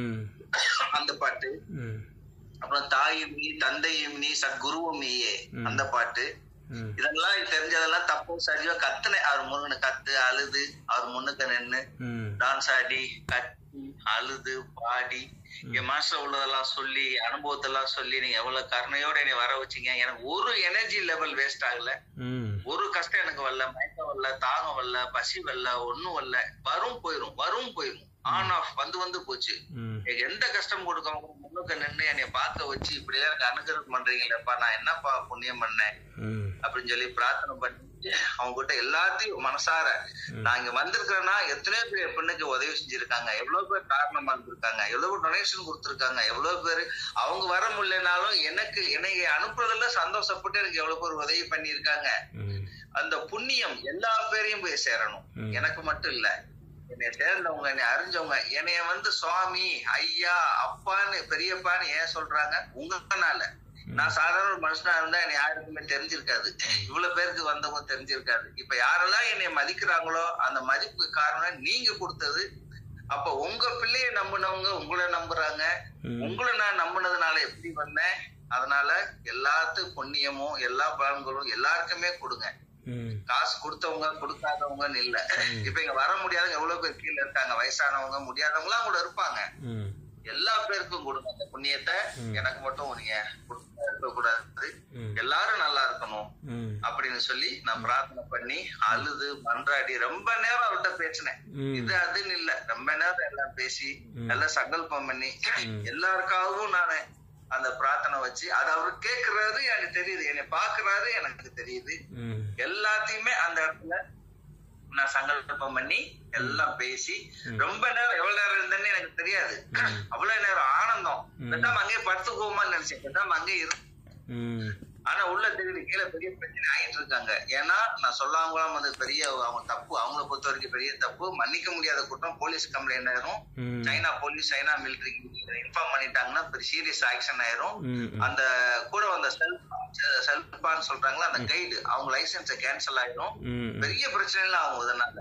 அந்த பாட்டு. அப்புறம் தாயும் நீ, தந்தையும் நீ, சத்குருவும் நீயே, அந்த பாட்டு. இதெல்லாம் தெரிஞ்சதெல்லாம் தப்பு சரியா கத்துனேன். அவர் முன்னு கத்து அழுது, அவர் முன்னுக்கு நின்னு டான்ஸ் ஆடி கத்தி அழுது பாடி என் மனசுல உள்ளதெல்லாம் சொல்லி, அனுபவத்தெல்லாம் சொல்லி, நீங்க எவ்வளவு கருணையோட என்னை வர வச்சீங்க. எனக்கு ஒரு எனர்ஜி லெவல் வேஸ்ட் ஆகல, ஒரு கஷ்டம் எனக்கு வரல, மயக்கம் வரல, தாகம் வரல, பசி வரல, ஒண்ணும் வரல. வரும் போயிரும், வரும் போயிரும், ஆன் ஆஃப் வந்து போச்சு. எனக்கு எந்த கஷ்டம் கொடுக்காம முன்னுக்கு நின்று என்னை பார்க்க வச்சு இப்படி எல்லாம் எனக்கு அனுகிரகம் பண்றீங்களேப்பா, நான் என்னப்பா புண்ணியம் பண்ணேன் அப்படின்னு சொல்லி பிரார்த்தனை பண்ணி அவங்க கிட்ட எல்லாத்தையும் மனசார, நான் இங்க வந்திருக்கிறேன்னா எத்தனையோ பேர் என் பெண்ணுக்கு உதவி செஞ்சிருக்காங்க, எவ்வளவு பேர் காரணமா இருந்திருக்காங்க, எவ்வளவு டொனேஷன் கொடுத்திருக்காங்க, எவ்வளவு பேர் அவங்க வர முடியலனாலும் எனக்கு என்னை அனுப்புறதுல சந்தோஷப்பட்டு எனக்கு எவ்வளவு பேர் உதவி பண்ணிருக்காங்க. அந்த புண்ணியம் எல்லா பேரையும் போய் சேரணும், எனக்கு மட்டும் இல்ல. என்னை சேர்ந்தவங்க, என்னை அறிஞ்சவங்க, என்னைய வந்து சுவாமி, ஐயா, அப்பான்னு, பெரியப்பான்னு ஏன் சொல்றாங்க? உங்கனால. நான் சாதாரண ஒரு மனுஷனா இருந்தா என்னை யாருக்குமே தெரிஞ்சிருக்காது, இவ்வளவு பேருக்கு வந்தவங்க தெரிஞ்சிருக்காது. இப்ப யாரெல்லாம் என்னை மதிக்கிறாங்களோ அந்த மதிப்புக்கு காரணம் நீங்க கொடுத்தது. அப்ப உங்க பிள்ளைய நம்பினவங்க உங்களை நம்புறாங்க, உங்களை நான் நம்பினதுனால எப்படி வந்தேன். அதனால எல்லாத்துக்கும் புண்ணியமும் எல்லா பலன்களும் எல்லாருக்குமே கொடுங்க. காசு கொடுத்தவங்க கொடுக்காதவங்கன்னு இல்ல. இப்ப இங்க வர முடியாதவங்க எவ்வளவு பேர் கீழே இருக்காங்க, வயசானவங்க, முடியாதவங்க கூட இருப்பாங்க. எல்லா பேருக்கும் கொடுங்க அந்த புண்ணியத்தை. எனக்கு மட்டும் நீங்க இருக்க கூடாது, எல்லாரும் நல்லா இருக்கணும் அப்படின்னு சொல்லி நான் பிரார்த்தனை பண்ணி அழுது மன்றாடி ரொம்ப நேரம் அவர்கிட்ட பேசினேன். இது அதுன்னு இல்ல, ரொம்ப நேரம் எல்லாம் பேசி எல்லாம் சங்கல்பம் பண்ணி எல்லாருக்காகவும் நானு அந்த பிரார்த்தனை வச்சு, அது அவரு கேட்கறாரு எனக்கு தெரியுது, என்னை பாக்குறாரு எனக்கு தெரியுது. எல்லாத்தையுமே அந்த இடத்துல நான் சங்கல்பம் பண்ணி எல்லாம் பேசி ரொம்ப நேரம், எவ்வளவு நேரம் இருந்தேன்னு எனக்கு தெரியாது. அவ்வளவு நேரம் ஆனந்தம். பேசாம அங்கேயே படுத்துக்குவோமான்னு நினைச்சேன், பேசாம அங்கேயே இரு. ஆனா உள்ள தெரியுது கீழே பெரிய பிரச்சனை ஆயிட்டு இருக்காங்க. ஏன்னா நான் சொல்லாமலாம் வந்து பெரிய அவங்க தப்பு, அவங்கள பொறுத்த வரைக்கும் பெரிய தப்பு, மன்னிக்க முடியாத குற்றம், போலீஸ் கம்ப்ளைண்ட் ஆயிரும். சைனா போலீஸ், சைனா மிலிட்டரிக்கு இன்ஃபார்ம் பண்ணிட்டாங்கன்னா பெரிய சீரியஸ் ஆக்ஷன் ஆயிரும். அந்த கூட வந்த செல்பான்னு சொல்றாங்களா அந்த கைடு, அவங்க லைசன்ஸ கேன்சல் ஆயிரும். பெரிய பிரச்சனை எல்லாம் ஆகும் இதனால.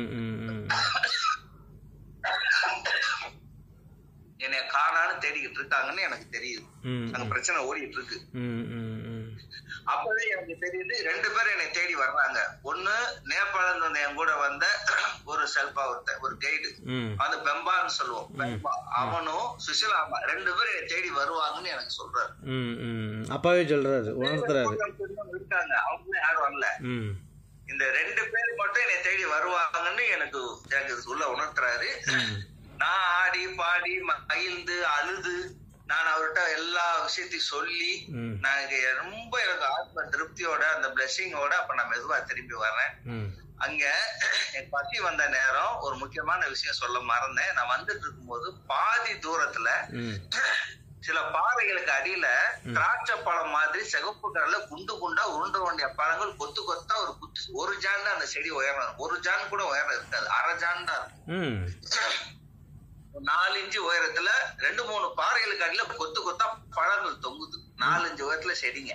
என்னைய காணான்னு தேடிக்கிட்டு இருக்காங்கன்னு எனக்கு தெரியுது. அங்க பிரச்சனை ஓடிட்டு இருக்கு. அப்பவே எனக்கு தெரியுது ரெண்டு பேரும் என்னை தேடி வர்றாங்க. ஒண்ணு நேபாளம் வந்து என் கூட வந்த ஒரு செல்பா ஒருத்தன், ஒரு கைடு, அந்த பெம்பான்னு சொல்லுவோம், பெம்பா, அவனும் சுசிலாமா ரெண்டு பேரும் என்னை தேடி வருவாங்கன்னு எனக்கு சொல்றாரு. அப்பாவே சொல்றாரு, இருக்காங்க, அவங்க யாரும் வரல. இந்த ரெண்டு பேர் மட்டும் என்னை தேடி வருவாங்கன்னு எனக்கு உள்ள உணர்த்துறாரு. நான் ஆடி பாடி மகிழ்ந்து அழுது நான் அவர்கிட்ட எல்லா விஷயத்தையும் சொல்லி நான் ரொம்ப எனக்கு ஆத்ம திருப்தியோட அந்த பிளெஸிங்கோட அப்ப நான் மெதுவா திரும்பி வர்றேன். அங்க என் பசி வந்த நேரம் ஒரு முக்கியமான விஷயம் சொல்ல மறந்தேன். நான் வந்துட்டு இருக்கும்போது பாதி தூரத்துல சில பாறைகளுக்கு அடியில திராட்சை பழம் மாதிரி சிகப்பு கலர்ல குண்டு குண்டா உருண்ட வேண்டிய பழங்கள் கொத்து கொத்தா ஒரு குத்து, ஒரு ஜான் தான் அந்த செடி உயரம், ஒரு ஜான் கூட உயரம் இருக்காது, அரை ஜான் தான் இருக்கும். 4 இன்ச்சு உயரத்துல 2-3 பாறைகளுக்கு அடியில கொத்து கொத்தா பழங்கள் தொங்குது, 4 இன்ச்சு உயரத்துல செடிங்க.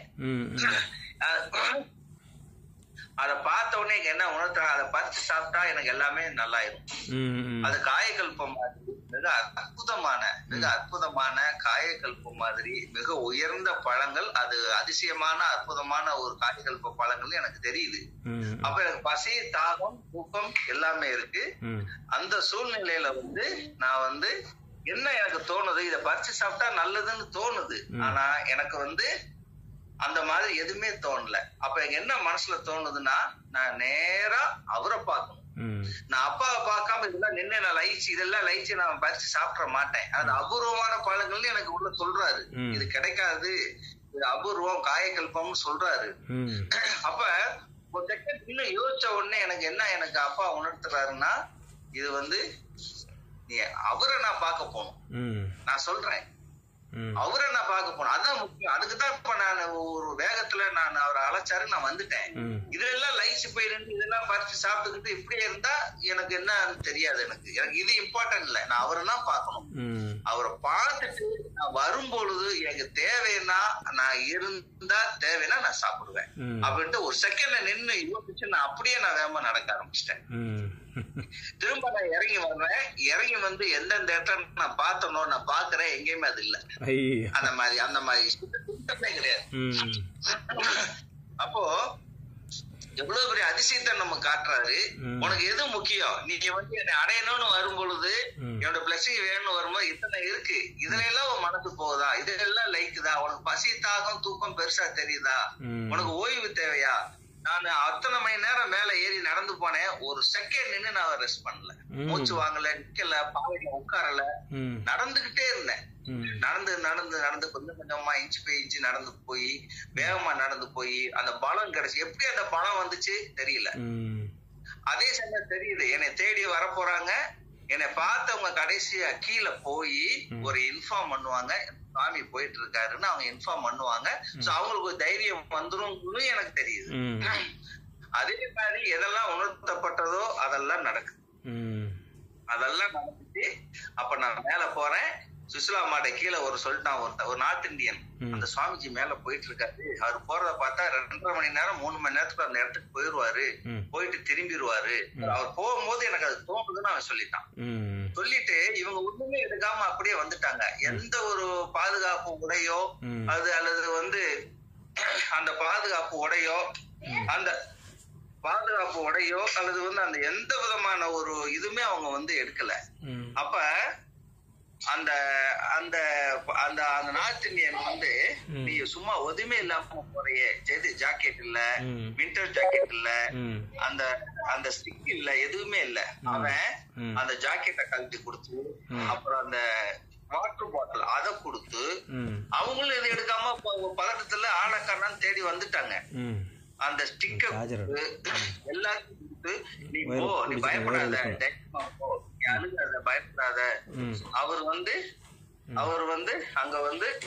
அத பார்த்த உடனே என்ன உணர்த்துறாங்க, அதை பறிச்சு சாப்பிட்டா எனக்கு எல்லாமே நல்லாயிரும். அது காயக்கல்பம் மாதிரி மிக அற்புதமான காயக்கல்பம் மாதிரி மிக உயர்ந்த பழங்கள். அது அதிசயமான அற்புதமான ஒரு காயக்கல்ப பழங்கள் எனக்கு தெரியுது. அப்ப எனக்கு பசி, தாகம், தூக்கம் எல்லாமே இருக்கு. அந்த சூழ்நிலையில வந்து நான் வந்து என்ன எனக்கு தோணுது, இதை பறிச்சு சாப்பிட்டா நல்லதுன்னு தோணுது. ஆனா எனக்கு அந்த மாதிரி எதுவுமே தோணல. அப்ப எனக்கு என்ன மனசுல தோணுதுன்னா, நான் நேரா அவரை பார்க்கணும். நான் அப்பாவை பார்க்காம இதெல்லாம் நின்று நான் இதெல்லாம் லயிச்சு நான் பறிச்சு சாப்பிட மாட்டேன். அது அபூர்வமான பழங்கள்னு எனக்கு உள்ள சொல்றாரு. இது கிடைக்காது, இது அபூர்வம், காயக்கல்பம்னு சொல்றாரு. அப்ப ஒரு செகண்ட் இன்னும் யோசிச்ச உடனே எனக்கு அப்பா உணர்த்துறாருன்னா, இது நீ அவரை நான் பார்க்க போகணும். நான் சொல்றேன், அவரை நான் பார்க்க போனேன், அதான் முக்கியம். அதுக்குதான் இப்ப நான் ஒரு வேகத்துல நான் அவரை அழைச்சாரு, நான் வந்துட்டேன். இதுல எல்லாம் லைச்சு போயிருந்து இதெல்லாம் பறிச்சு சாப்பிட்டுக்கிட்டு இப்படியே இருந்தா எனக்கு என்னன்னு தெரியாது. எனக்கு இது இம்பார்ட்டன்ட் இல்ல, நான் அவரை தான் பார்க்கணும். அவரை பார்த்துட்டு நான் வரும்பொழுது எனக்கு தேவைன்னா நான் தேவைன்னா நான் சாப்பிடுவேன் அப்படின்ட்டு ஒரு செகண்ட்ல நின்று யோசிச்சு நான் அப்படியே வேகமா நடக்க ஆரம்பிச்சிட்டேன். திரும்ப நான் இறங்கி வர்றேன். இறங்கி எந்தெந்த இடத்துல நான் பார்த்தனோ நான் பாக்குறேன், எங்கேயுமே அது இல்ல. அந்த மாதிரி கிடையாது. அப்போ எவ்வளவு பெரிய அதிசயத்தை நம்ம காட்டுறாரு. உனக்கு எது முக்கியம், நீ என்னை அடையணும்னு வரும் பொழுது, என்னோட பிளஸிங் வேணும்னு வரும்போது இத்தனை இருக்கு, இதுல எல்லாம் உன் மனசு போகுதா, இதெல்லாம் லைக்குதா, உனக்கு பசி தாகம் தூக்கம் பெருசா தெரியுதா, உனக்கு ஓய்வு தேவையா? நான் அத்தனை மணி நேரம் மேல ஏறி நடந்து போனேன், ஒரு செகண்ட் நின்னு நான் ரெஸ்ட் பண்ணல, மூச்சு வாங்கல, நிக்கல, பாவையில உட்காரல, நடந்துகிட்டே இருந்தேன். நடந்து கொஞ்சம் கொஞ்சமா இன்ச்சு போய் இன்ச்சு நடந்து போய் வேகமா நடந்து போய் அந்த பலம் கிடைச்சு. எப்படி அந்த பலம் வந்துச்சு தெரியல. அதே சமயம் தெரியுது என்னை தேடி வர போறாங்க. என்னை பார்த்தவங்க கடைசியா கீழே போய் ஒரு இன்ஃபார்ம் பண்ணுவாங்க, சாமி போயிட்டு இருக்காருன்னு அவங்க இன்ஃபார்ம் பண்ணுவாங்க. சோ அவங்களுக்கு ஒரு தைரியம் வந்துரும் எனக்கு தெரியுது. அதே மாதிரி எதெல்லாம் உணர்த்தப்பட்டதோ அதெல்லாம் நடக்குது. அதெல்லாம் நடந்துச்சு. அப்ப நான் மேல போறேன். சுசிலா மாட்ட கீழே சொல்லிட்டான் ஒரு நார்த் இந்தியன், அந்த சுவாமிஜி மேல போயிட்டு இருக்காரு, அவர் போறத பார்த்தா 2.5 மணி நேரம் 3 மணி நேரத்துக்கு அந்த இடத்துக்கு போயிருவாரு, போயிட்டு திரும்பிடுவாரு. அவர் போகும்போது எனக்கு அது தோணுதுன்னு அவன் சொல்லிட்டான். சொல்லிட்டு இவங்க ஒண்ணுமே எடுக்காம அப்படியே வந்துட்டாங்க. எந்த ஒரு பாதுகாப்பு உடையோ அல்லது அந்த பாதுகாப்பு உடையோ அல்லது அந்த எந்த விதமான ஒரு இதுமே அவங்க எடுக்கல. அப்ப அந்த அந்த அந்த அந்த நார்த் இந்தியன் நீ சும்மா ஒதுமே இல்லாம போறையே, ஜாக்கெட் இல்ல, வின்டர் ஜாக்கெட் இல்ல, அந்த அந்த ஸ்டிக் இல்ல, எதுவுமே இல்ல. அவன் அந்த ஜாக்கெட்டை கழட்டி கொடுத்து, அப்புறம் அந்த வாட்டர் பாட்டில் அதை கொடுத்து, அவங்களும் எது எடுக்காம பதட்டத்துல ஆளக்காரனான்னு தேடி வந்துட்டாங்க. அந்த ஸ்டிக்கர் எல்லாத்தையும் கொடுத்து, நீ போ, நீ பயப்படாத, அழுகாத, பயப்படாத, அவர் அங்க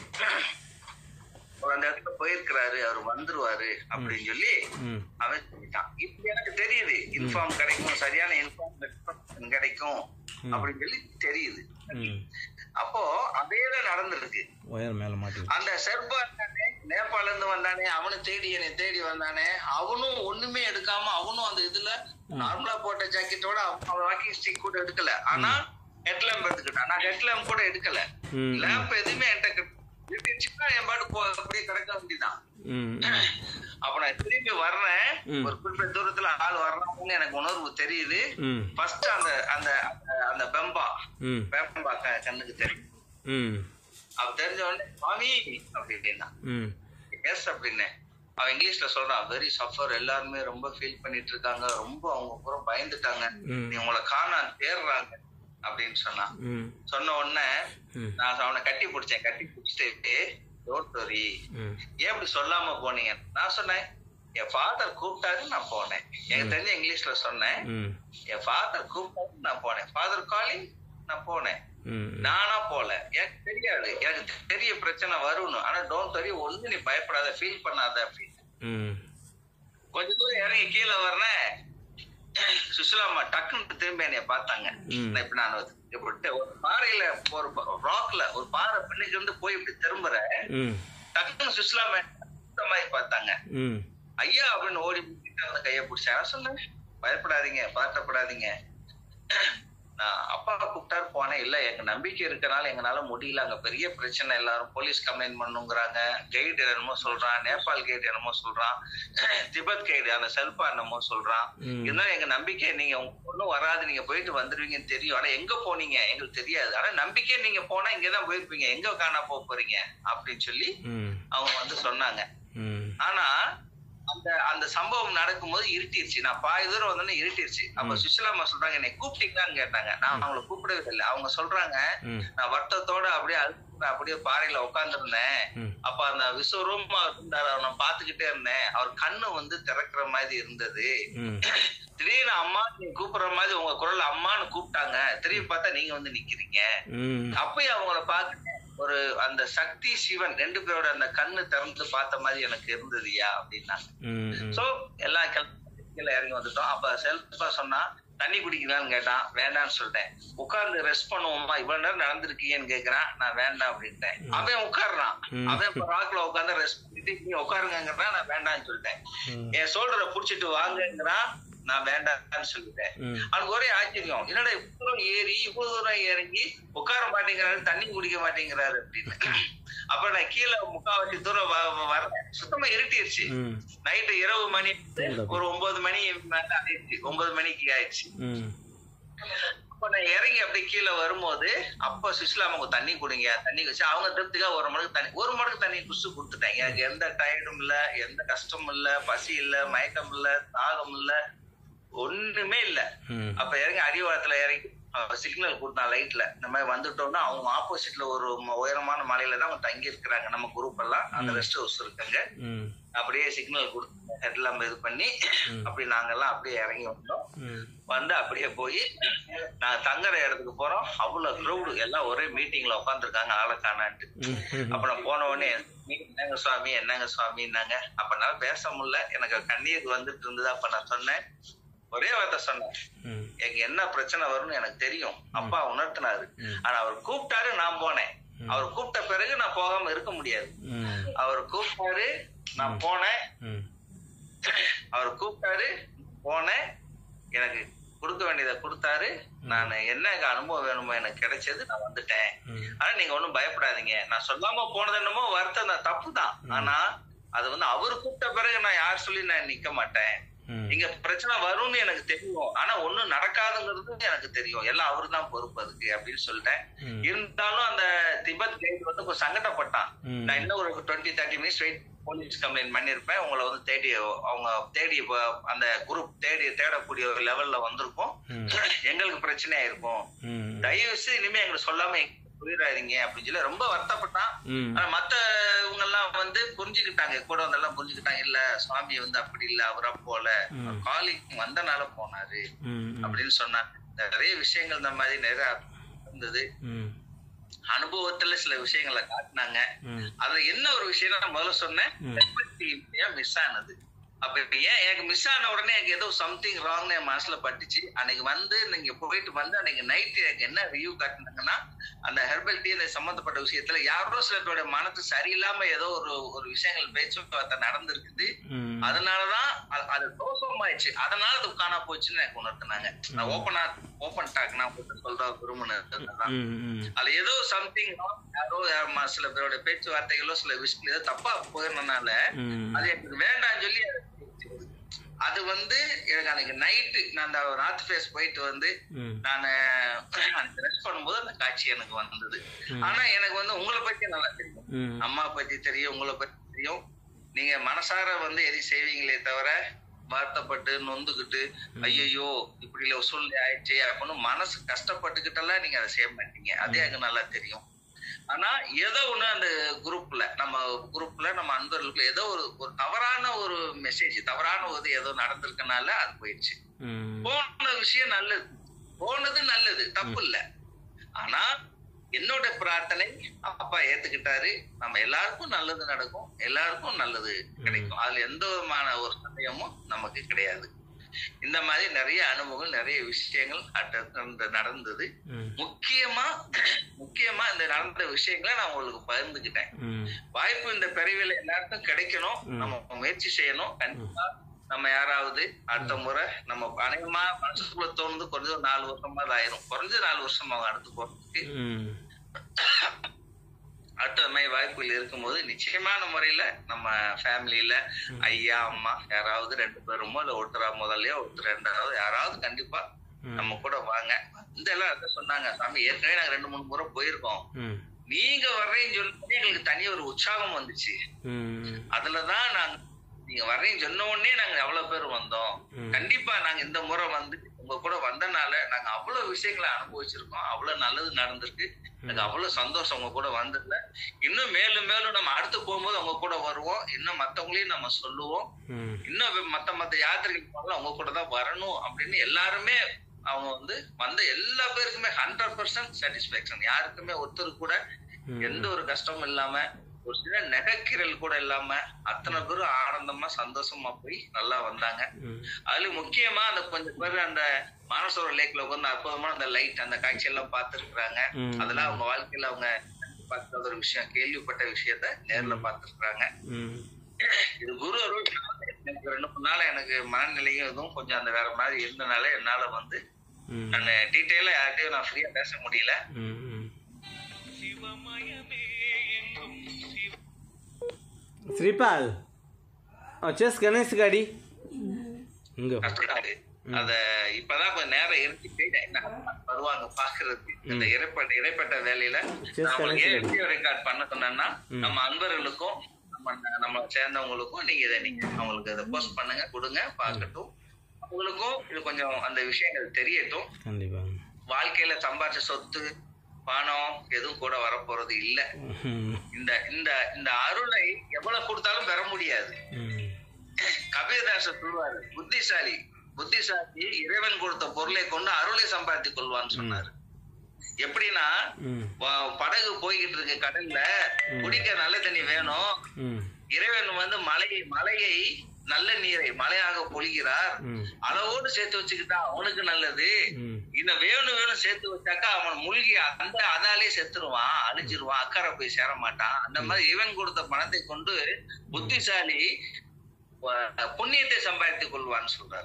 அந்த இடத்துல போயிருக்கிறாரு, அவர் வந்துருவாரு அப்படின்னு சொல்லி அவன் சொல்லிட்டான். இப்ப எனக்கு தெரியுது இன்ஃபார்ம் கிடைக்கும், சரியான இன்ஃபார்ம் கிடைக்கும் அப்படின்னு சொல்லி தெரியுது. அப்போ அதேதான் நடந்திருக்கு. அந்த செர்பா நேபாள இருந்து வந்தானே, அவனு என்னை தேடி வந்தானே, அவனும் ஒண்ணுமே எடுக்காம, அவனும் அந்த இதுல நார்மலா போட்ட ஜாக்கெட்டோட அவன் வாக்கிங் ஸ்டிக் கூட எடுக்கல. ஆனா ஹெட்லாம்ப் எடுத்துக்கிட்டான். நான் ஹெட்லாம்ப் கூட எடுக்கல, லேம்ப் எதுவுமே என்கிட்ட என் பாட்டு அப்படியே கிடக்க வேண்டியதான். அப்ப நான் திரும்பி வர்றேன், ஒரு குறிப்பிட்ட தூரத்துல ஆள் வர்றாங்கன்னு எனக்கு உணர்வு தெரியுது. ஃபர்ஸ்ட் அந்த அந்த அந்த பெம்பா கண்ணுக்கு தெரியும். அவ தெரிஞ்ச உடனே சுவாமி அப்படின்னா எஸ் அப்படின்னு அவன் இங்கிலீஷ்ல சொல்றான், வெரி சஃபர், எல்லாருமே ரொம்ப ஃபீல் பண்ணிட்டு இருக்காங்க, ரொம்ப அவங்க பூரா பயந்துட்டாங்க, நீ உங்களை காண தேடுறாங்க அப்படின்னு சொன்னான். சொன்ன உடனே நான் அவனை கட்டி பிடிச்சிட்டு டோன்ட் வரி, ஏன் இப்படி சொல்லாம போனீங்க? நான் சொன்னேன், என் ஃபாதர் கூப்பிட்டாரு நான் போனேன். எனக்கு தெரிஞ்ச இங்கிலீஷ்ல சொன்னேன், என் ஃபாதர் கூப்பிட்டாரு நான் போனேன், ஃபாதர் காலிங் நான் போனேன், நானா போல. எனக்கு தெரியாது, எனக்கு தெரிய பிரச்சனை வரும்னு. ஆனா டோன்ட் வரி, ஒண்ணு நீ பயப்படாத, ஃபீல் பண்ணாத அப்படின்னு. கொஞ்ச தூரம் இறங்கி கீழே வர்றேன், சுசிலாமா டக்குன்னு திரும்ப என்னைய பார்த்தாங்க. இப்ப நான் ஒரு பாறையில ஒரு ராக்ல ஒரு பாறை பின்னுக்கு போய் இப்படி திரும்புற, டக்குன்னு சுசிலாமா மாதிரி பார்த்தாங்க. ஐயா அப்படின்னு ஓடி கைய பிடிச்சேன். சொன்னேன், பயப்படாதீங்க, பதட்டப்படாதீங்க, நான் அப்பா கூப்பிட்டாரு போனேன். இல்ல எங்க நம்பிக்கை இருக்கனால எங்களால முடியல, அங்க பெரிய பிரச்சனை, எல்லாரும் போலீஸ் கம்ப்ளைண்ட் பண்ணுங்கிறாங்க, கைடு என்னமோ சொல்றான், நேபாள் கைடு என்னமோ சொல்றான், திபெத் கைடு அந்த செல்பா என்னமோ சொல்றான். இருந்தாலும் எங்க நம்பிக்கை நீங்க ஒன்னும் வராது, நீங்க போயிட்டு வந்துருவீங்கன்னு தெரியும். ஆனா எங்க போனீங்க எங்களுக்கு தெரியாது. ஆனா நம்பிக்கை நீங்க போனா இங்கதான் போயிருப்பீங்க, எங்க காணா போறீங்க அப்படின்னு சொல்லி அவங்க வந்து சொன்னாங்க. ஆனா அந்த சம்பவம் நடக்கும்போது இருட்டிருச்சு. நான் பாதி தூரம் வந்தோன்னு இருட்டிருச்சு. அப்ப சுஷிலாமா சொல்றாங்க, என்னை கூப்பிட்டீங்களான்னு கேட்டாங்க. நான் அவங்களை கூப்பிடவே இல்லை. அவங்க சொல்றாங்க, நான் வருத்தத்தோட அப்படியே பாறையில உட்காந்துருந்தேன். அப்ப அந்த விஸ்வரூபமா இருந்தாரு, அவனை பாத்துக்கிட்டே இருந்தேன். அவர் கண்ணு வந்து திறக்கிற மாதிரி இருந்தது. திடீர்னு அம்மா நீங்க கூப்பிடுற மாதிரி உங்க குரல் அம்மான்னு கூப்பிட்டாங்க. திரும்பி பார்த்தா நீங்க வந்து நிக்கிறீங்க. அப்பயும் அவங்கள பார்த்துட்டு ஒரு அந்த சக்தி சிவன் 2 பேரோட அந்த கண்ணு திறந்து பார்த்த மாதிரி எனக்கு இருந்ததுயா அப்படின்னாங்க. சோ எல்லாம் கீழே இறங்கி வந்துட்டோம். அப்ப செல்பா சொன்னா, தண்ணி குடிக்கலான்னு கேட்டான். வேண்டான்னு சொல்லிட்டேன். உட்கார்ந்து ரெஸ்ட் பண்ணுவோமா, இவ்வளவு நேரம் நடந்திருக்கீங்கன்னு கேக்குறான். நான் வேண்டாம் அப்படின்ட்டேன். அவன் உட்காடுறான். அவன் ராக்ல உட்காந்து ரெஸ்ட் பண்ணிட்டு நீ உட்காருங்கிறான். நான் வேண்டாம்னு சொல்லிட்டேன். என் சோல்டரை புடிச்சிட்டு வாங்குங்கிறான். நான் வேண்டாம்னு சொல்லிட்டேன். அவனுக்கு ஒரே ஆச்சரியம், என்னடா இவ்வளவு தூரம் ஏறி இவ்வளவு தூரம் இறங்கி உட்கார மாட்டேங்கிறாரு, தண்ணி குடிக்க மாட்டேங்கிறாரு அப்படின்னு. அப்ப நான் கீழே 3/4 தூரம் வரேன். சுத்தமா இருட்டிருச்சு. நைட்டு இரவு மணி ஒரு 9 மணி ஆயிடுச்சு. 9 மணிக்கு ஆயிடுச்சு. அப்ப நான் இறங்கி அப்படியே கீழே வரும்போது அப்ப சுஷ்லாமா தண்ணி குடிங்க, தண்ணி குடிச்சு அவங்க திருப்திக்கா 1 மடக்கு தண்ணி குடிச்சு கொடுத்துட்டேன். எனக்கு எந்த டயர்டும் இல்ல, எந்த கஷ்டமும் இல்ல, பசி இல்ல, மயக்கம் இல்ல, தாகம் இல்ல, ஒண்ணுமே இல்ல. அப்ப இறங்கி அடிவாரத்துல இறங்கி சிக்னல் கொடுத்தான் லைட்ல. இந்த மாதிரி வந்துட்டோம்னா அவங்க ஆப்போசிட்ல ஒரு உயரமான மலையில தான் அவங்க தங்கி இருக்கிறாங்க. நம்ம குரூப் எல்லாம் அந்த ரெஸ்ட் ஹவுஸ் இருக்காங்க. அப்படியே சிக்னல் கொடுத்து ஹெட்லாம் இது பண்ணி அப்படி நாங்கெல்லாம் அப்படியே இறங்கி வந்தோம். வந்து அப்படியே போய் நாங்க தங்குற இடத்துக்கு போறோம். அவ்வளவு க்ரௌடு, எல்லாம் ஒரே மீட்டிங்ல உட்காந்துருக்காங்க, ஆளை காணான்ட்டு. அப்ப நான் போன உடனே என்னங்க சுவாமி என்னங்க சுவாமின்னாங்க. அப்ப நான் பேச முடியல, எனக்கு கண்ணீர் வந்துட்டு இருந்தது. அப்ப நான் சொன்னேன், ஒரே வார்த்தை சொன்னேன், எங்க என்ன பிரச்சனை வரும்னு எனக்கு தெரியும். அப்பா உணர்த்தினாரு. ஆனா அவர் கூப்பிட்டாரு, நான் போனேன். அவர் கூப்பிட்ட பிறகு நான் போகாம இருக்க முடியாது. அவர் கூப்பிட்டாரு, நான் போனேன். அவர் கூப்பிட்டாரு, போனேன். எனக்கு கொடுக்க வேண்டியதை கொடுத்தாரு. நான் என்ன அனுபவம் வேணுமோ எனக்கு கிடைச்சது, நான் வந்துட்டேன். ஆனா நீங்க ஒண்ணும் பயப்படாதீங்க. நான் சொல்லாம போனது என்னமோ வருத்தம் தான், தப்பு தான். ஆனா அது வந்து அவரு கூப்பிட்ட பிறகு நான் யார் சொல்லி நான் நிக்க மாட்டேன். இங்க பிரச்சனை வரும்னு எனக்கு தெரியும், ஆனா ஒண்ணும் நடக்காதுங்கிறது எனக்கு தெரியும். எல்லாம் அவரு தான் பொறுப்பு அதுக்கு அப்படின்னு சொல்லிட்டேன். இருந்தாலும் அந்த திபெத் கைடு வந்து கொஞ்சம் சங்கடப்பட்டான். நான் இன்னும் ஒரு 20-30 மினிட்ஸ் வெயிட் போலீஸ் கம்ப்ளைண்ட் பண்ணிருப்பேன். உங்களை வந்து தேடி அந்த குரூப் தேடக்கூடிய ஒரு லெவல்ல வந்திருக்கும். எங்களுக்கு பிரச்சனையா இருக்கும். தயவு செய்து இனிமே எங்களுக்கு சொல்லாம புரியாதீங்க அப்படின்னு சொல்லி ரொம்ப வருத்தப்பட்டான். ஆனா மத்தவங்க எல்லாம் வந்து புரிஞ்சுக்கிட்டாங்க, கூட வந்தெல்லாம் புரிஞ்சுக்கிட்டாங்க. இல்ல சுவாமி வந்து அப்படி இல்ல, அவரா போல காலிங் வந்தனால போனாரு அப்படின்னு சொன்னாங்க. நிறைய விஷயங்கள் இந்த மாதிரி நிறைய இருந்தது. அனுபவத்துல சில விஷயங்களை காட்டினாங்க. அதுல என்ன ஒரு விஷயம் நான் முதல்ல சொன்னேன், மிஸ் ஆனது. அப்ப இப்ப ஏன் எனக்கு மிஸ் ஆன உடனே எனக்கு ஏதோ சம்திங் ராங் என் மனசுல பட்டுச்சு. அன்னைக்கு வந்து நீங்க போயிட்டு வந்து அன்னைக்கு நைட் எனக்கு என்ன ரிவ்யூ காட்டினாங்கன்னா, அந்த ஹெர்பல் டீ அந்த சம்பந்தப்பட்ட விஷயத்துல யாரோ சில பேரோட மனசு சரியில்லாம ஏதோ ஒரு விஷயங்கள் பேச்சுவார்த்தை நடந்திருக்குது. அதனாலதான் அது தோஷமாயிடுச்சு. அதனால அது காணா போச்சுன்னு எனக்கு உணர்த்தினாங்க. நான் ஓப்பன் டாக் நான் சொல்ற விரும்பினதுதான். அதுல ஏதோ சம்திங் யாரோ சில பேரோட பேச்சுவார்த்தைகளோ சில விஷயங்கள் ஏதோ தப்பா போயிருந்தனால அது எனக்கு வேண்டாம்னு சொல்லி அது வந்து எனக்கு அன்னைக்கு நைட்டு நான் அந்த நார்த் ஃபேஸ் போயிட்டு வந்து நான் ரெஸ்ட் பண்ணும்போது அந்த காட்சி எனக்கு வந்தது. ஆனா எனக்கு வந்து உங்களை பத்தி நல்லா தெரியும், அம்மா பத்தி தெரியும், உங்களை பத்தி தெரியும். நீங்க மனசார வந்து எது செய்வீங்களே தவிர வருத்தப்பட்டு நொந்துகிட்டு ஐயோ இப்படி சூழ்நிலை ஆயிடுச்சு அப்படின்னு மனசு கஷ்டப்பட்டுக்கிட்டெல்லாம் நீங்க அதை செய்ய மாட்டீங்க. அதே எனக்கு நல்லா தெரியும். ஆனா ஏதோ ஒண்ணு அந்த குரூப்ல நம்ம அன்பர்களுக்கு ஏதோ ஒரு தவறான ஒரு மெசேஜ், தவறான ஒரு ஏதோ நடந்திருக்கனால அது போயிடுச்சு. போன விஷயம் நல்லது, போனது நல்லது, தப்பு இல்ல. ஆனா என்னோட பிரார்த்தனை அப்பா ஏத்துக்கிட்டாரு. நம்ம எல்லாருக்கும் நல்லது நடக்கும், எல்லாருக்கும் நல்லது கிடைக்கும். அதுல எந்த விதமான ஒரு சந்தேகமும் நமக்கு கிடையாது. இந்த மாதிரி நிறைய அனுபவங்கள், நிறைய விஷயங்கள் நடந்தது. முக்கியமா இந்த நடந்த விஷயங்களை நான் உங்களுக்கு பகிர்ந்துக்கிட்டேன். வாய்ப்பு இந்த பிறவியில எல்லாருக்கும் கிடைக்கணும், நம்ம முயற்சி செய்யணும். கண்டிப்பா நம்ம யாராவது அடுத்த முறை நம்ம அநேகமா மனசுக்குள்ள தோணுது குறைஞ்சது 4 வருஷமாவது ஆயிரும். குறைஞ்சது 4 வருஷம் ஆகும் அடுத்து போறதுக்கு. அடுத்த மாதிரி வாய்ப்புகள் இருக்கும்போது நிச்சயமான முறையில நம்ம ஃபேமிலியில ஐயா அம்மா யாராவது 2 பேருமோ இல்ல ஒருத்தரா முதல்லயோ ஒருத்தர் ரெண்டாவது யாராவது கண்டிப்பா நம்ம கூட வாங்க. இதெல்லாம் அதான் சொன்னாங்க, சாமி ஏற்கனவே நாங்க 2-3 முறை போயிருக்கோம், நீங்க வர்றேன்னு சொல்லி எங்களுக்கு தனி ஒரு உற்சாகம் வந்துச்சு. அதுலதான் நாங்க நீங்க வர்றேன்னு சொன்ன உடனே நாங்க அவ்வளவு பேர் வந்தோம். கண்டிப்பா நாங்க இந்த முறை வந்து உங்க கூட வந்தனால நாங்க அவ்வளவு விஷயங்களை அனுபவிச்சிருக்கோம், அவ்வளவு நல்லது நடந்திருக்கு, எனக்கு அவ்வளவு சந்தோஷம் உங்க கூட வந்ததுல. இன்னும் மேலும் மேலும் நம்ம அடுத்து போகும்போது உங்க கூட வருவோம், இன்னும் மத்தவங்களையும் நம்ம சொல்லுவோம், இன்னும் மத்த யாத்திரைக்கு போனாலும் அவங்க கூட தான் வரணும் அப்படின்னு எல்லாருமே அவங்க வந்து வந்த எல்லா பேருக்குமே 100% சாட்டிஸ்பேக்ஷன். யாருக்குமே ஒருத்தருக்கு கூட எந்த ஒரு கஷ்டமும் இல்லாம ஒரு சில நெகக்கீரல் கூட இல்லாம அத்தனை பேரும் ஆனந்தமா சந்தோஷமா போய் நல்லா வந்தாங்க. அதுல முக்கியமா அந்த கொஞ்சம் பேர் அந்த மானசரோவர் லேக்ல உட்கார்ந்து அற்புதமான அந்த லைட் அந்த காட்சி எல்லாம் பார்த்திருக்கிறாங்க. அதெல்லாம் அவங்க வாழ்க்கையில அவங்க பார்க்காத ஒரு விஷயம், கேள்விப்பட்ட விஷயத்த நேர்ல பார்த்திருக்கிறாங்க. இது குரு அருள். எனக்கு 2-3 நாள் எனக்கு மனநிலையும் எதுவும் கொஞ்சம் அந்த வேற மாதிரி இருந்தனால என்னால வந்து நான் டீட்டெயிலா யார்கிட்டயும் நான் ஃப்ரீயா பேச முடியல. శ్రీపాల్ వచ్చేసి గణేష్ గాడి அத இப்பதான் கொஞ்சம் நேரம் எடுத்துட்டு வருவாங்க பாக்குறதுக்கு. இந்த இடைப்பட்ட வேலையில ரெக்கார்ட் பண்ண சொன்னா நம்ம அன்பர்களுக்கும் நம்ம சேர்ந்தவங்களுக்கும் நீங்க அவங்களுக்கு அதை போஸ்ட் பண்ணுங்க, கொடுங்க, பார்க்கட்டும். அவங்களுக்கும் இது கொஞ்சம் அந்த விஷயங்கள் தெரியட்டும். வாழ்க்கையில சம்பாதிச்ச சொத்து பணம் எதுவும் கூட வரப்போறது இல்ல. இந்த இந்த இந்த அருளை எவ்வளவு கொடுத்தாலும் பெற முடியாது. கபீர்தாசர் சொல்வாரு, புத்திசாலி இறைவன் கொடுத்த பொருளை கொண்டு அருளை சம்பாதித்துக் கொள்வான்னு சொன்னாரு. எப்படின்னா படகு போய்கிட்டு இருக்கு கடல்ல, குடிக்க நல்ல தண்ணி வேணும், இறைவன் வந்து மலையை நல்ல நீரை மழையாக பொழிகிறார், அளவோடு சேர்த்து வச்சுக்கிட்டா அவனுக்கு நல்லது. இன்னும் வேணும் சேர்த்து வச்சாக்கா அவன் மூழ்கி அதாலே செத்துருவான், அழிஞ்சிருவான், அக்கறை போய் சேர மாட்டான். அந்த மாதிரி இறைவன் கொடுத்த பணத்தை கொண்டு புத்திசாலி புண்ணியத்தை சம்பாதித்துக் கொள்வான்னு சொல்றாரு.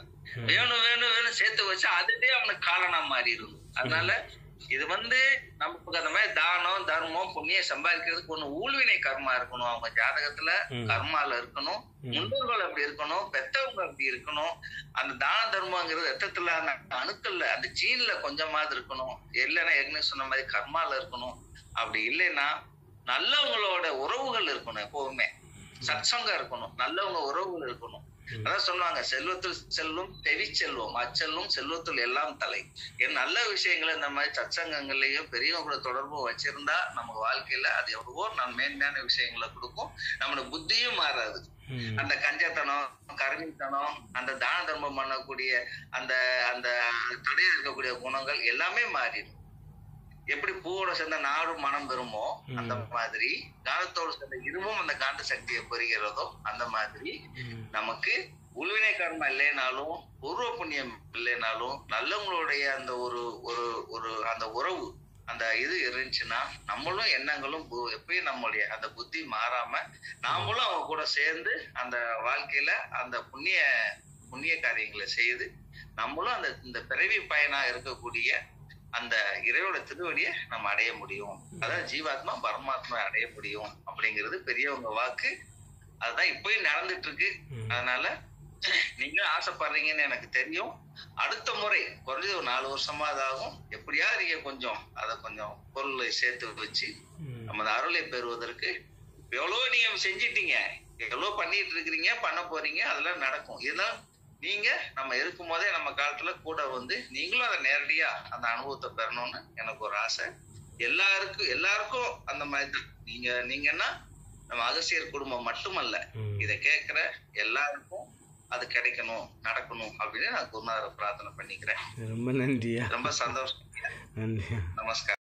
வேணும் சேர்த்து வச்சா அதுவே அவனுக்கு காரணமா மாறிடும். அதனால இது வந்து நமக்கு அந்த மாதிரி தானம் தர்மம் புண்ணியம் சம்பாதிக்கிறதுக்கு ஒண்ணு ஊழ்வினை கர்மா இருக்கணும், அவங்க ஜாதகத்துல கர்மால இருக்கணும், முன்னோர்கள் அப்படி இருக்கணும், பெத்தவங்க அப்படி இருக்கணும். அந்த தான தர்மங்கிறது ரத்தத்துல அந்த அணுக்கள்ல அந்த ஜீன்ல கொஞ்சமாவது இருக்கணும். இல்லைன்னா ஏற்கனவே சொன்ன மாதிரி கர்மால இருக்கணும். அப்படி இல்லைன்னா நல்லவங்களோட உறவுகள் இருக்கணும், எப்பவுமே சத்சங்கம் இருக்கணும், நல்லவங்க உறவுகள் இருக்கணும். அதான் சொல்லுவாங்க, செல்வத்தில் செல்வம் தெவி செல்வம் அச்செல்வம் செல்வத்தில் எல்லாம் தலை. என் நல்ல விஷயங்களை இந்த மாதிரி சத்சங்கங்கள்லயும் பெரியவங்க கூட தொடர்பு வச்சிருந்தா நம்ம வாழ்க்கையில அது எவ்வளவோ மேன்மையான விஷயங்களை கொடுக்கும். நம்மளோட புத்தியும் மாறாது. அந்த கஞ்சத்தனம் கருமித்தனம் அந்த தான தர்மம் பண்ணக்கூடிய அந்த அந்த தடையா இருக்கக்கூடிய குணங்கள் எல்லாமே மாறிடும். எப்படி பூவோட சேர்ந்த நாடும் மனம் பெறுமோ அந்த மாதிரி காலத்தோடு சேர்ந்த இருமும் அந்த காந்த சக்தியை பெறுகிறதோ அந்த மாதிரி நமக்கு உள்வினை கர்மா இல்லைனாலும் பூர்வ புண்ணியம் இல்லைனாலும் நல்லவங்களுடைய அந்த ஒரு அந்த உறவு அந்த இது இருந்துச்சுன்னா நம்மளும் எண்ணங்களும் எப்பயும் நம்மளுடைய அந்த புத்தி மாறாம நாமளும் அவங்க கூட சேர்ந்து அந்த வாழ்க்கையில அந்த புண்ணிய காரியங்களை செய்து நம்மளும் அந்த இந்த பிறவி பயனா இருக்கக்கூடிய அந்த இறைவோட திருவடியை நம்ம அடைய முடியும். அதாவது ஜீவாத்மா பரமாத்மா அடைய முடியும் அப்படிங்கிறது பெரியவங்க வாக்கு. அதுதான் இப்பயும் நடந்துட்டு இருக்கு. அதனால நீங்க ஆசைப்படுறீங்கன்னு எனக்கு தெரியும். அடுத்த முறை குறைஞ்சது ஒரு 4 வருஷமா ஆகும். எப்படியாவது நீங்க கொஞ்சம் பொருளை சேர்த்து வச்சு நம்ம அருளை பெறுவதற்கு எவ்வளவு நீங்க செஞ்சிட்டீங்க, எவ்வளவு பண்ணிட்டு இருக்கிறீங்க, பண்ண போறீங்க, அதெல்லாம் நடக்கும். இதெல்லாம் நீங்க நம்ம இருக்கும் போதே நம்ம காலத்துல கூட வந்து நீங்களும் அதை நேரடியா அந்த அனுபவத்தை பெறணும்னு எனக்கு ஒரு ஆசை. எல்லாருக்கும் அந்த மாதிரி நீங்கன்னா நம்ம அகசியர் குடும்பம் மட்டுமல்ல, இதை கேட்கிற எல்லாருக்கும் அது கிடைக்கணும், நடக்கணும் அப்படின்னு நான் குருநாதரை பிரார்த்தனை பண்ணிக்கிறேன். ரொம்ப நன்றியா, ரொம்ப சந்தோஷம். நன்றி, நமஸ்காரம்.